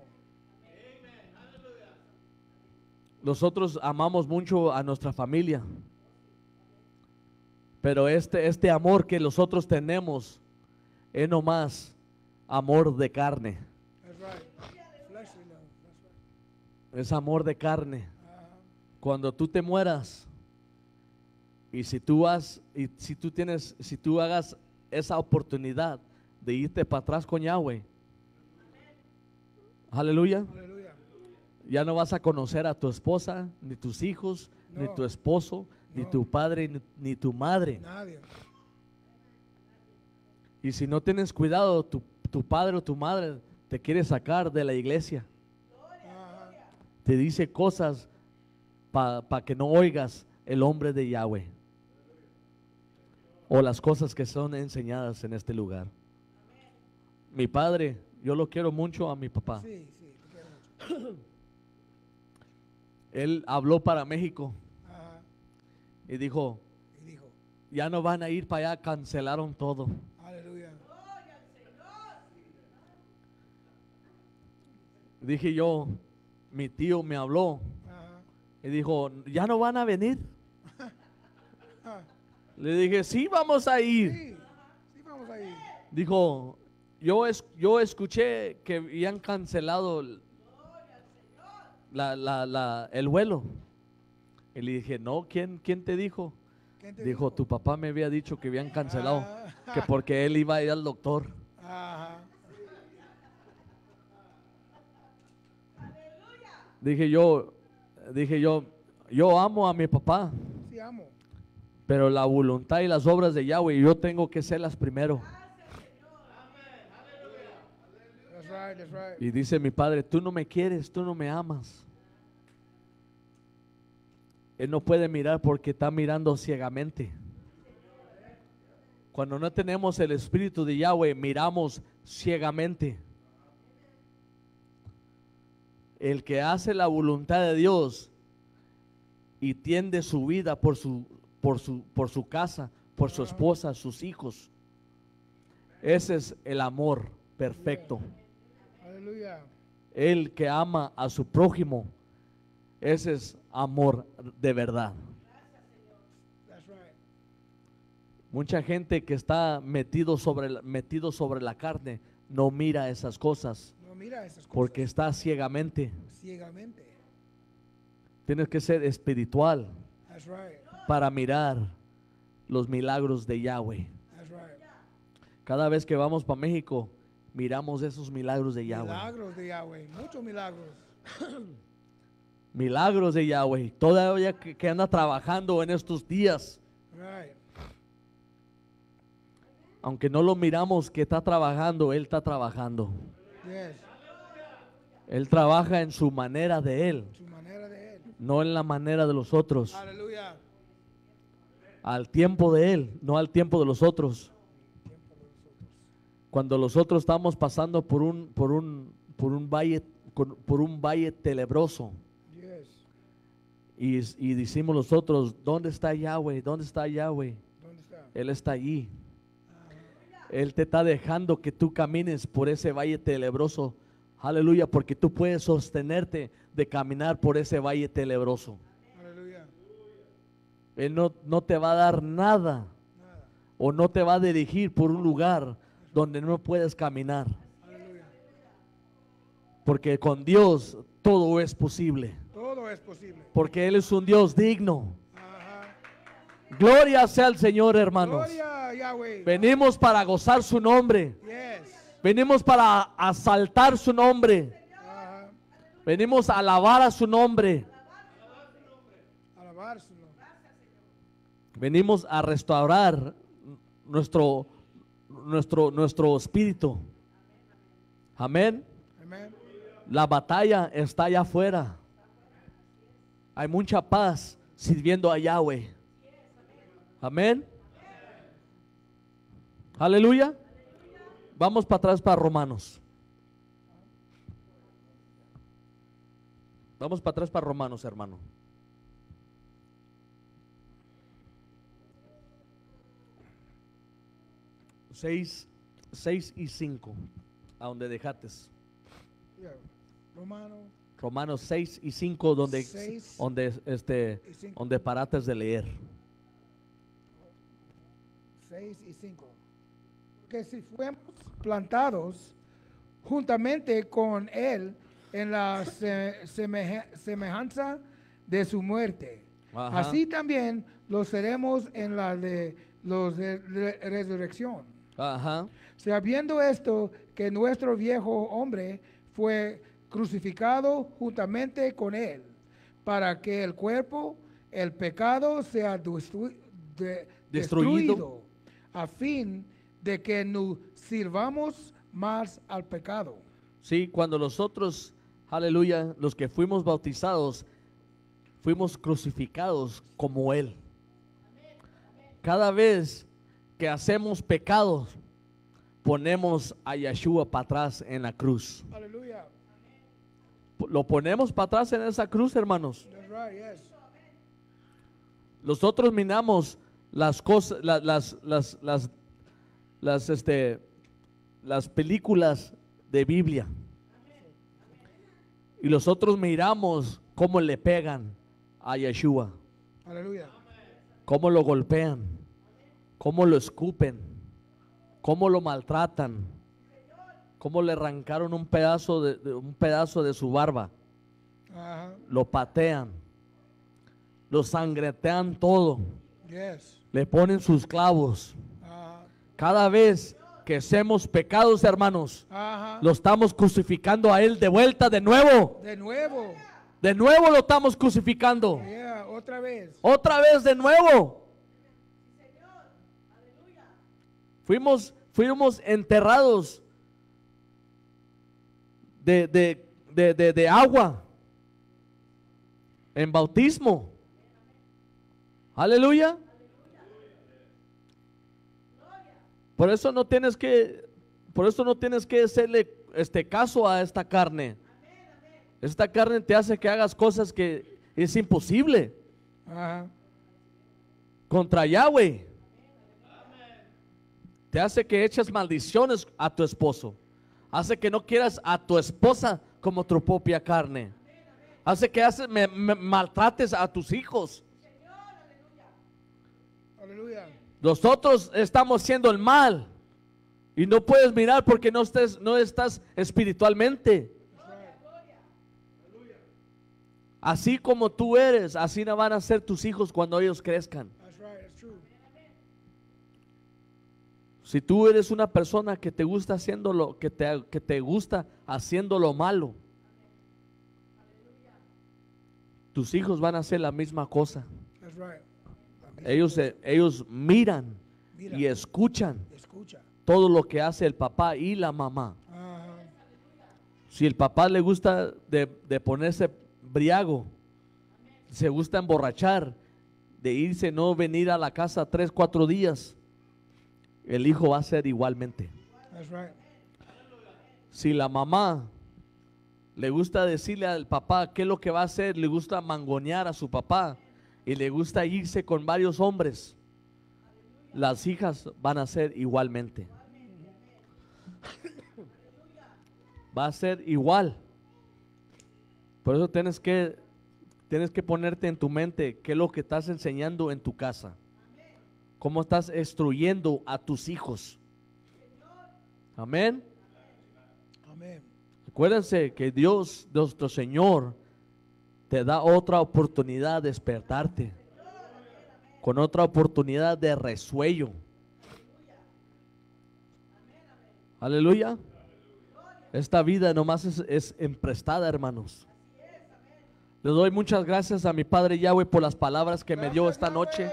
Nosotros amamos mucho a nuestra familia, pero este, este amor que nosotros tenemos es nomás amor de carne. That's right. Fleshly love. That's right. Es amor de carne. Ajá. Cuando tú te mueras y si tú has y si tú tienes si tú hagas esa oportunidad de irte para atrás con Yahweh, aleluya, Aleluya. ya no vas a conocer a tu esposa, ni tus hijos, ni No. tu esposo, ni No. tu padre, ni, ni tu madre. Nadie. Y si no tienes cuidado, tu, tu padre o tu madre te quiere sacar de la iglesia. Ajá. Te dice cosas para que no oigas el hombre de Yahweh o las cosas que son enseñadas en este lugar. Mi padre, yo lo quiero mucho a mi papá. Sí, sí. Te quiero mucho. Él habló para México Ajá. y dijo, Y dijo, ya no van a ir para allá, cancelaron todo. aleluya. Dije yo, mi tío me habló Ajá. Y dijo, ¿ya no van a venir? Le dije, sí, vamos a ir. Sí, sí vamos a ir. Dijo, yo, es, yo escuché que habían cancelado la, la, la, el vuelo. Y le dije, no, ¿quién, quién te dijo? ¿Quién te Dijo, tu papá me había dicho que habían cancelado, Ah. que porque él iba a ir al doctor. Ajá. Dije yo, dije yo, yo amo a mi papá, Sí, amo. pero la voluntad y las obras de Yahweh yo tengo que serlas primero. That's right, that's right. Y dice mi padre, tú no me quieres, tú no me amas. Él no puede mirar porque está mirando ciegamente. Cuando no tenemos el espíritu de Yahweh, miramos ciegamente. El que hace la voluntad de Dios y tiende su vida por su, por su, por su casa, por su esposa, sus hijos, ese es el amor perfecto. Aleluya. El que ama a su prójimo, ese es amor de verdad. That's right. Mucha gente que está metido sobre, la- metido sobre la carne no mira esas cosas No mira esas cosas. porque está ciegamente. Ciegamente. Tienes que ser espiritual That's right. para mirar los milagros de Yahweh. That's right. Cada vez que vamos para México, miramos esos milagros de Yahweh. Milagros de Yahweh. Muchos milagros. Milagros de Yahweh. Todavía que, que anda trabajando en estos días. Right. Aunque no lo miramos que está trabajando, Él está trabajando. Yes. Él trabaja en su manera de Él, Su manera de él. no en la manera de los otros. Aleluya. Al tiempo de Él, no al tiempo de los otros. Cuando los otros estamos pasando por un, por un, por un valle, con- por un valle tenebroso, Yes. y, y decimos nosotros, ¿dónde está Yahweh? ¿Dónde está Yahweh? ¿Dónde está? Él está allí. Él te está dejando que tú camines por ese valle tenebroso. Aleluya, porque tú puedes sostenerte de caminar por ese valle tenebroso. Aleluya. Él no, no te va a dar nada Nada. o no te va a dirigir por un lugar donde no puedes caminar. Aleluya. Porque con Dios todo es posible. Todo es posible. Porque Él es un Dios digno. Ajá. Gloria sea al Señor, hermanos. Gloria a Yahweh. Venimos para gozar su nombre. Yes. Venimos para asaltar su nombre. Ajá. Venimos a alabar a su nombre. Alabar su nombre. Venimos a restaurar nuestro, nuestro, nuestro espíritu. Amén. Amén. La batalla está allá afuera. Hay mucha paz sirviendo a Yahweh. Amén. Aleluya. Vamos para atrás para Romanos. Vamos para atrás para Romanos, hermano. Seis, seis y cinco. A donde dejates. Yeah. Romano Romanos seis y cinco, donde, Seis donde, este, y cinco. donde parates de leer. seis y cinco. Que si fuimos plantados juntamente con él en la se- semeja- semejanza de su muerte, Ajá. así también lo seremos en la de los de re- resurrección. Ajá. Sabiendo esto, que nuestro viejo hombre fue crucificado juntamente con él, para que el cuerpo, el pecado, sea destru- de- Destruido. destruido, a fin de que nos sirvamos más al pecado. Sí, cuando nosotros, aleluya, los que fuimos bautizados, fuimos crucificados como Él. Cada vez que hacemos pecados, ponemos a Yeshua para atrás en la cruz. Aleluya. Lo ponemos para atrás en esa cruz, hermanos. That's right, yes. Nosotros miramos las cosas, la- las, las, las, las, este, las películas de Biblia. Y nosotros miramos cómo le pegan a Yeshua. Aleluya. Cómo lo golpean, cómo lo escupen, cómo lo maltratan, cómo le arrancaron un pedazo de, de- un pedazo de su barba, Ajá. lo patean, lo sangretean todo, Yes. le ponen sus clavos. Ajá. Cada vez que hacemos pecados, hermanos, Ajá. lo estamos crucificando a él de vuelta, de nuevo, De nuevo. de nuevo lo estamos crucificando, Yeah, otra vez. otra vez de nuevo. Fuimos, fuimos enterrados de, de, de, de, de agua en bautismo. Aleluya. Por eso no tienes que, por eso no tienes que hacerle este caso a esta carne. Esta carne te hace que hagas cosas que es imposible Ajá. contra Yahweh. Te hace que eches maldiciones a tu esposo. Hace que no quieras a tu esposa como tu propia carne. Hace que hace, me- me- maltrates a tus hijos. Aleluya. Nosotros estamos haciendo el mal y no puedes mirar porque no estés, no estás espiritualmente. Así como tú eres, así no van a ser tus hijos cuando ellos crezcan. That's right. That's true. Si tú eres una persona que te gusta haciendo lo que te, que te gusta haciendo lo malo, tus hijos van a hacer la misma cosa. That's right. Ellos, eh, ellos miran Mira. y escuchan Escucha. todo lo que hace el papá y la mamá. Ajá. Si el papá le gusta de, de ponerse briago, se gusta emborrachar, de irse, no venir a la casa tres, cuatro días, el hijo va a ser igualmente. That's right. Si la mamá le gusta decirle al papá qué es lo que va a hacer, le gusta mangonear a su papá y le gusta irse con varios hombres, las hijas van a ser igualmente. Va a ser igual. Por eso tienes que, tienes que ponerte en tu mente qué es lo que estás enseñando en tu casa. Cómo estás instruyendo a tus hijos. Amén. Amén. Acuérdense que Dios, nuestro Señor, te da otra oportunidad de despertarte, con otra oportunidad de resuello. Aleluya. Esta vida nomás es, es emprestada, hermanos. Le doy muchas gracias a mi Padre Yahweh por las palabras que me dio esta noche.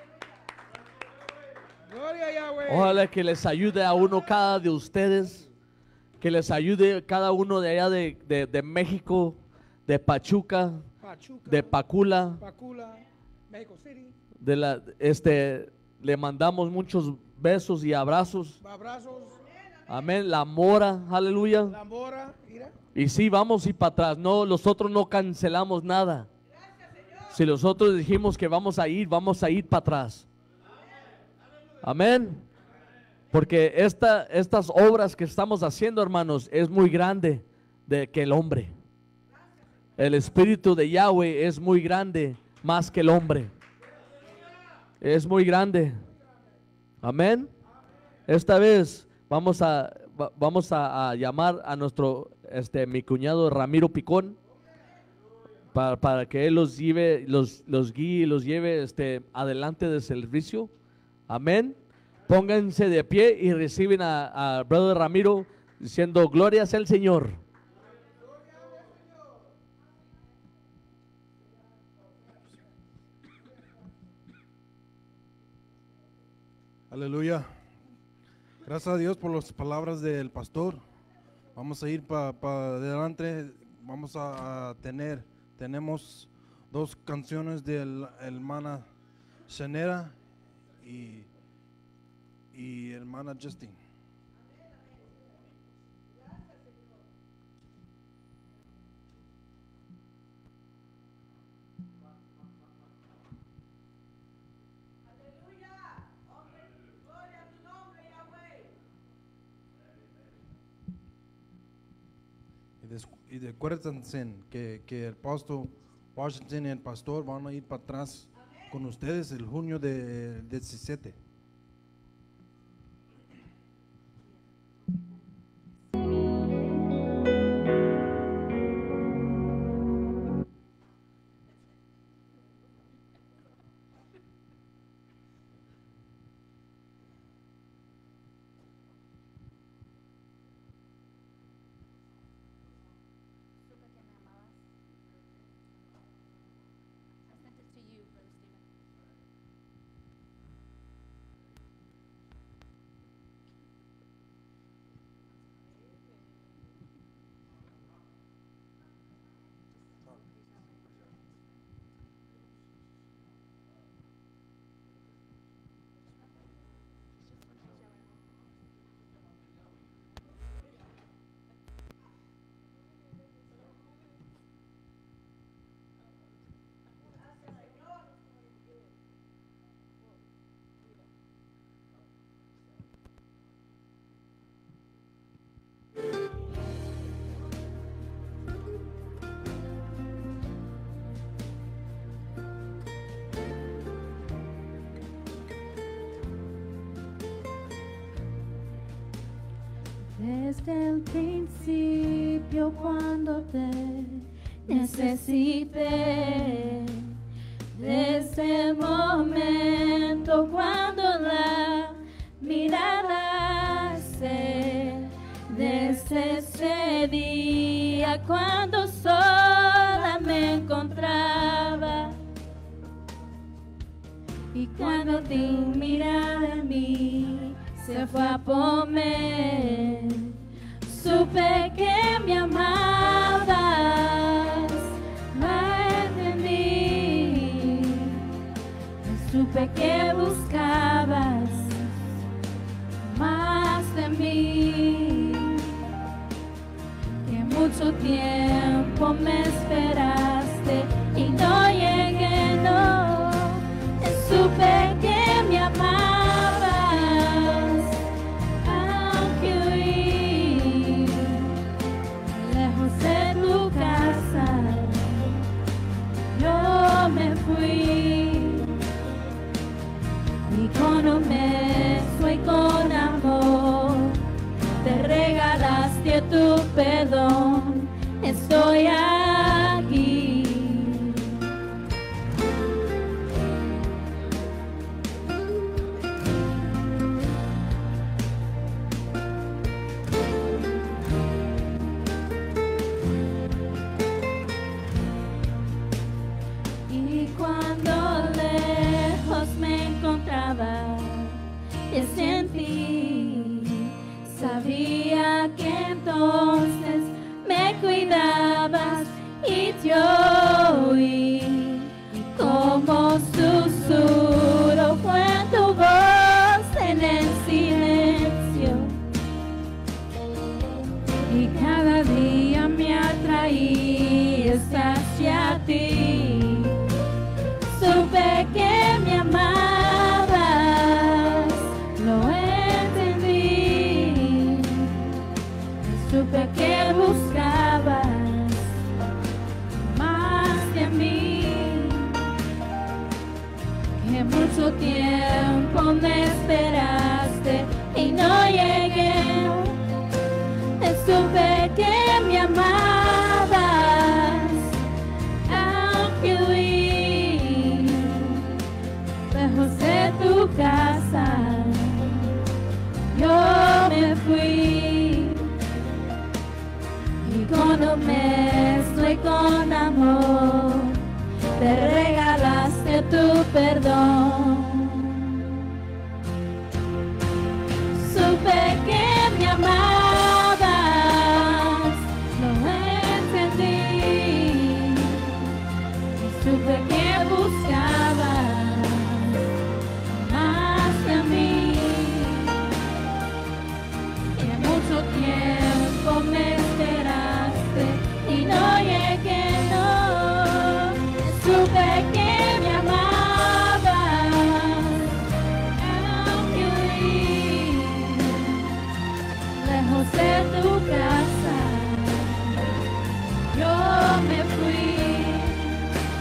Gloria a Yahweh. Ojalá que les ayude a uno cada de ustedes, que les ayude cada uno de allá de, de- de México, de Pachuca, Pachuca. de Pacula, Pacula. Mexico City. de la, este, le mandamos muchos besos y abrazos. Abrazos. Amén. La Mora, aleluya. Lambora. Mira. Y sí, vamos a ir para atrás. No, nosotros no cancelamos nada. Si nosotros dijimos que vamos a ir, vamos a ir para atrás. Amén. Porque esta, estas obras que estamos haciendo, hermanos, es muy grande de que el hombre. El Espíritu de Yahweh es muy grande más que el hombre. Es muy grande. Amén. Esta vez vamos a va- vamos a, a llamar a nuestro este mi cuñado Ramiro Picón para, para que él los lleve, los, los guíe y los lleve este adelante del servicio. Amén. Pónganse de pie y reciben a, a Brother Ramiro diciendo gloria sea el Señor. Aleluya. Gracias a Dios por las palabras del pastor. Vamos a ir para adelante. Vamos a, a tener, tenemos dos canciones de la hermana Shanera y, y hermana Justin. Y, des- y de- acuérdense que, que el pastor Washington y el pastor van a ir para atrás con ustedes el junio de diecisiete. Desde el principio cuando te necesité, desde el momento cuando la mirada alcé, desde ese día cuando sola me encontraba y cuando tu mirada en mí se fue a poner, supe que me amabas, lo entendí, supe que buscabas más de mí, que mucho tiempo me esperaste y no llegué, no, supe que me amabas. Me fui y con un beso y con amor te regalaste tu perdón. Estoy aquí. Y sentí, sabía que entonces me cuidabas y te oí como susurro fue tu voz en el silencio y cada día me atraías hacia ti. Supe que me amabas, lo entendí, supe que buscabas más de mí, que mucho tiempo me esperaste y no llegué, supe que me amabas, aunque huí lejos de tu casa, yo me fui y con un beso y con amor te regalaste tu perdón. Supe que me amabas, lo entendí, supe que buscabas más de mí, que mucho tiempo me esperaste y no llegué, no, supe que me amabas, aunque huí lejos de tu casa, yo me fui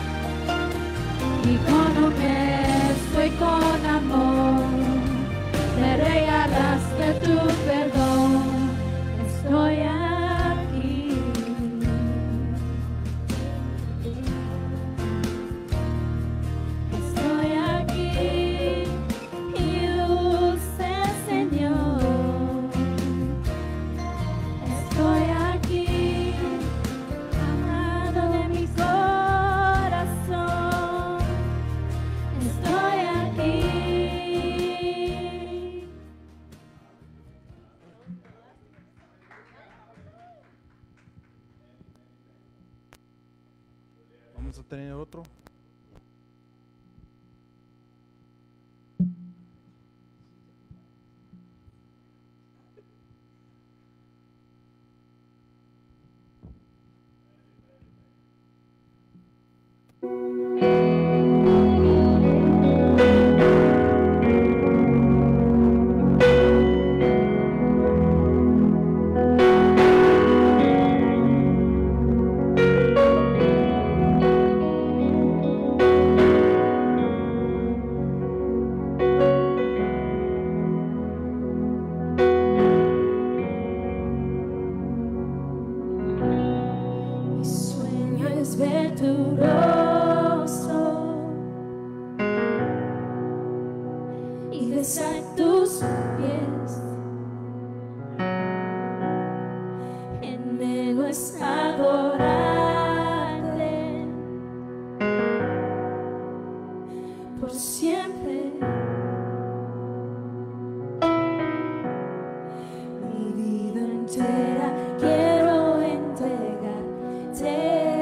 tu perdón, estoy aquí. Estoy aquí y dulce Señor. Estoy aquí, amado de mi corazón. Estoy aquí. Vamos a tener otro. Mi sueño es ver tu rostro y besar tus pies. El anhelo es adorarte por siempre. Mi vida entera quiero entregarte.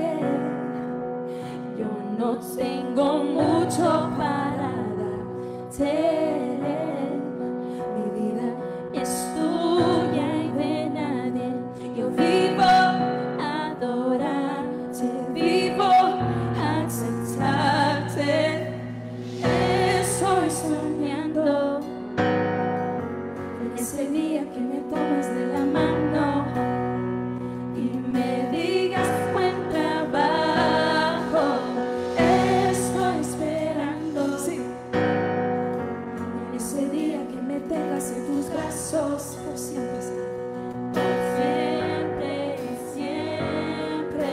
Yo no tengo mucho para darte. Mi vida es tuya y de nadie. Yo vivo a adorarte, vivo a aceptarte. Estoy soñando en ese día que me tomas de la mano y me digas buen trabajo. Estoy esperando, sí, en ese día que me tengas en tus brazos por siempre, sí. Por siempre y siempre.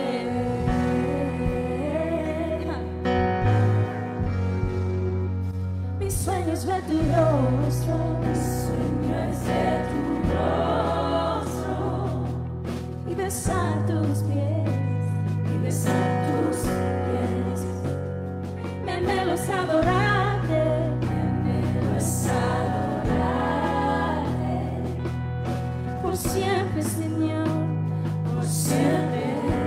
Mi sueño es ver tu rostro, mi sueño es ver tu rostro y besar tus pies, y besar tus pies. Mi anhelo es adorarte, mi anhelo es adorarte por siempre, Señor, por siempre.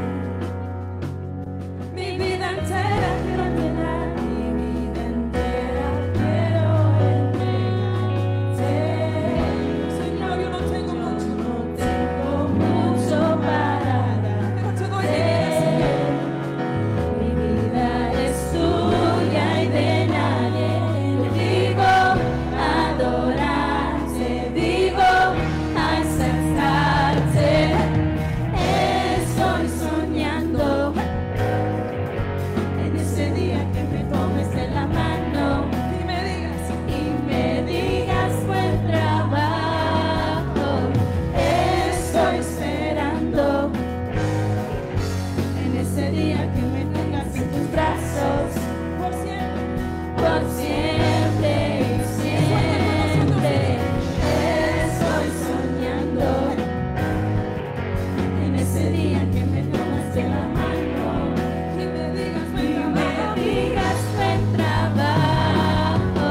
Mi vida entera quiero entregar, mi vida entera quiero entregarte. Señor, yo no tengo mucho, no tengo mucho para darte. Te doy mi vida, Señor. Mi vida es tuya y de nadie. Yo vivo a adorarte, vivo a exaltarte. Estoy soñando en ese día que me tomes de la mano y me digas, y me digas buen trabajo. Estoy esperando en ese día que me tengas en tus brazos por siempre, por siempre y siempre. Estoy soñando en ese día que me tomas de la mano y me digas buen trabajo, me digas buen trabajo.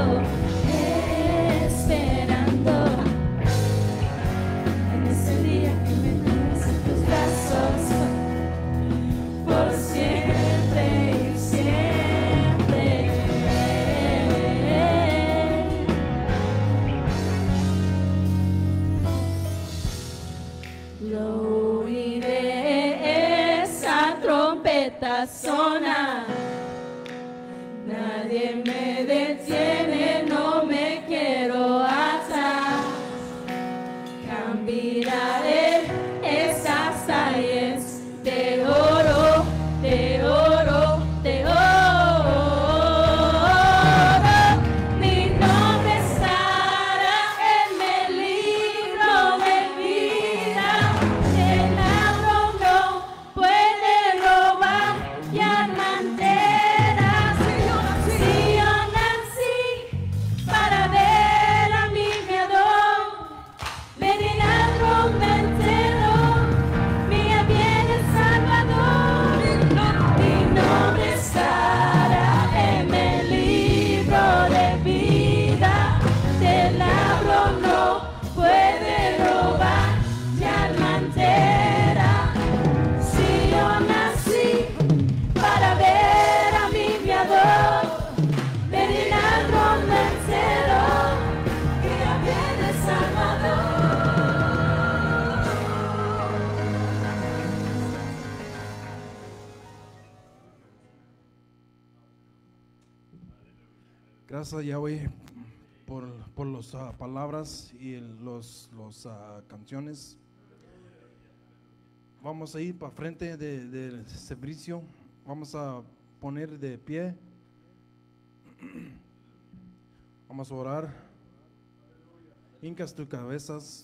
Esperando en ese día que me tomas en tus brazos por siempre y siempre. Lo oiré, esa trompeta sonar. Nadie me detiene, no me quiero atar. Caminaré esas calles de oro, de oro, de oro. Mi nombre estará en el libro Gracias, Yahweh, por, por las ah, palabras y el- los, los ah, canciones. Vamos a ir para frente de- del servicio. Vamos a poner de pie. Vamos a orar. Hincas tus cabezas.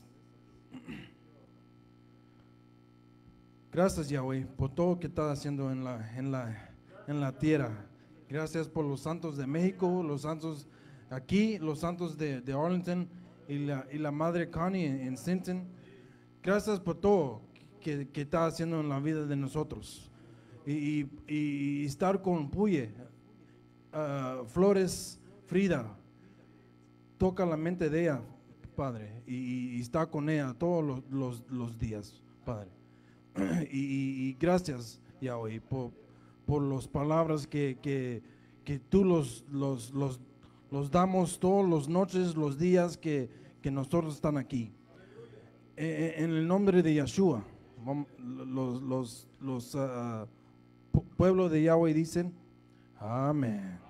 Gracias, Yahweh, por todo que estás haciendo en la, en la, en la tierra. Gracias por los santos de México, los santos aquí, los santos de, de Arlington y la, y la Madre Connie en, en Sinton. Gracias por todo que, que estás haciendo en la vida de nosotros. Y, y- y estar con Puye, ah, Flores, Frida, toca la mente de ella, Padre, y, y está con ella todos los, los- los días, Padre. Y, y- y gracias, Yahweh, por, por las palabras que, que, que tú los, los, los, los damos todas las noches, los días que, que nosotros están aquí. Eh, eh, En el nombre de Yeshua, vam- los, los, los ah, pu- pueblos de Yahweh dicen, amén.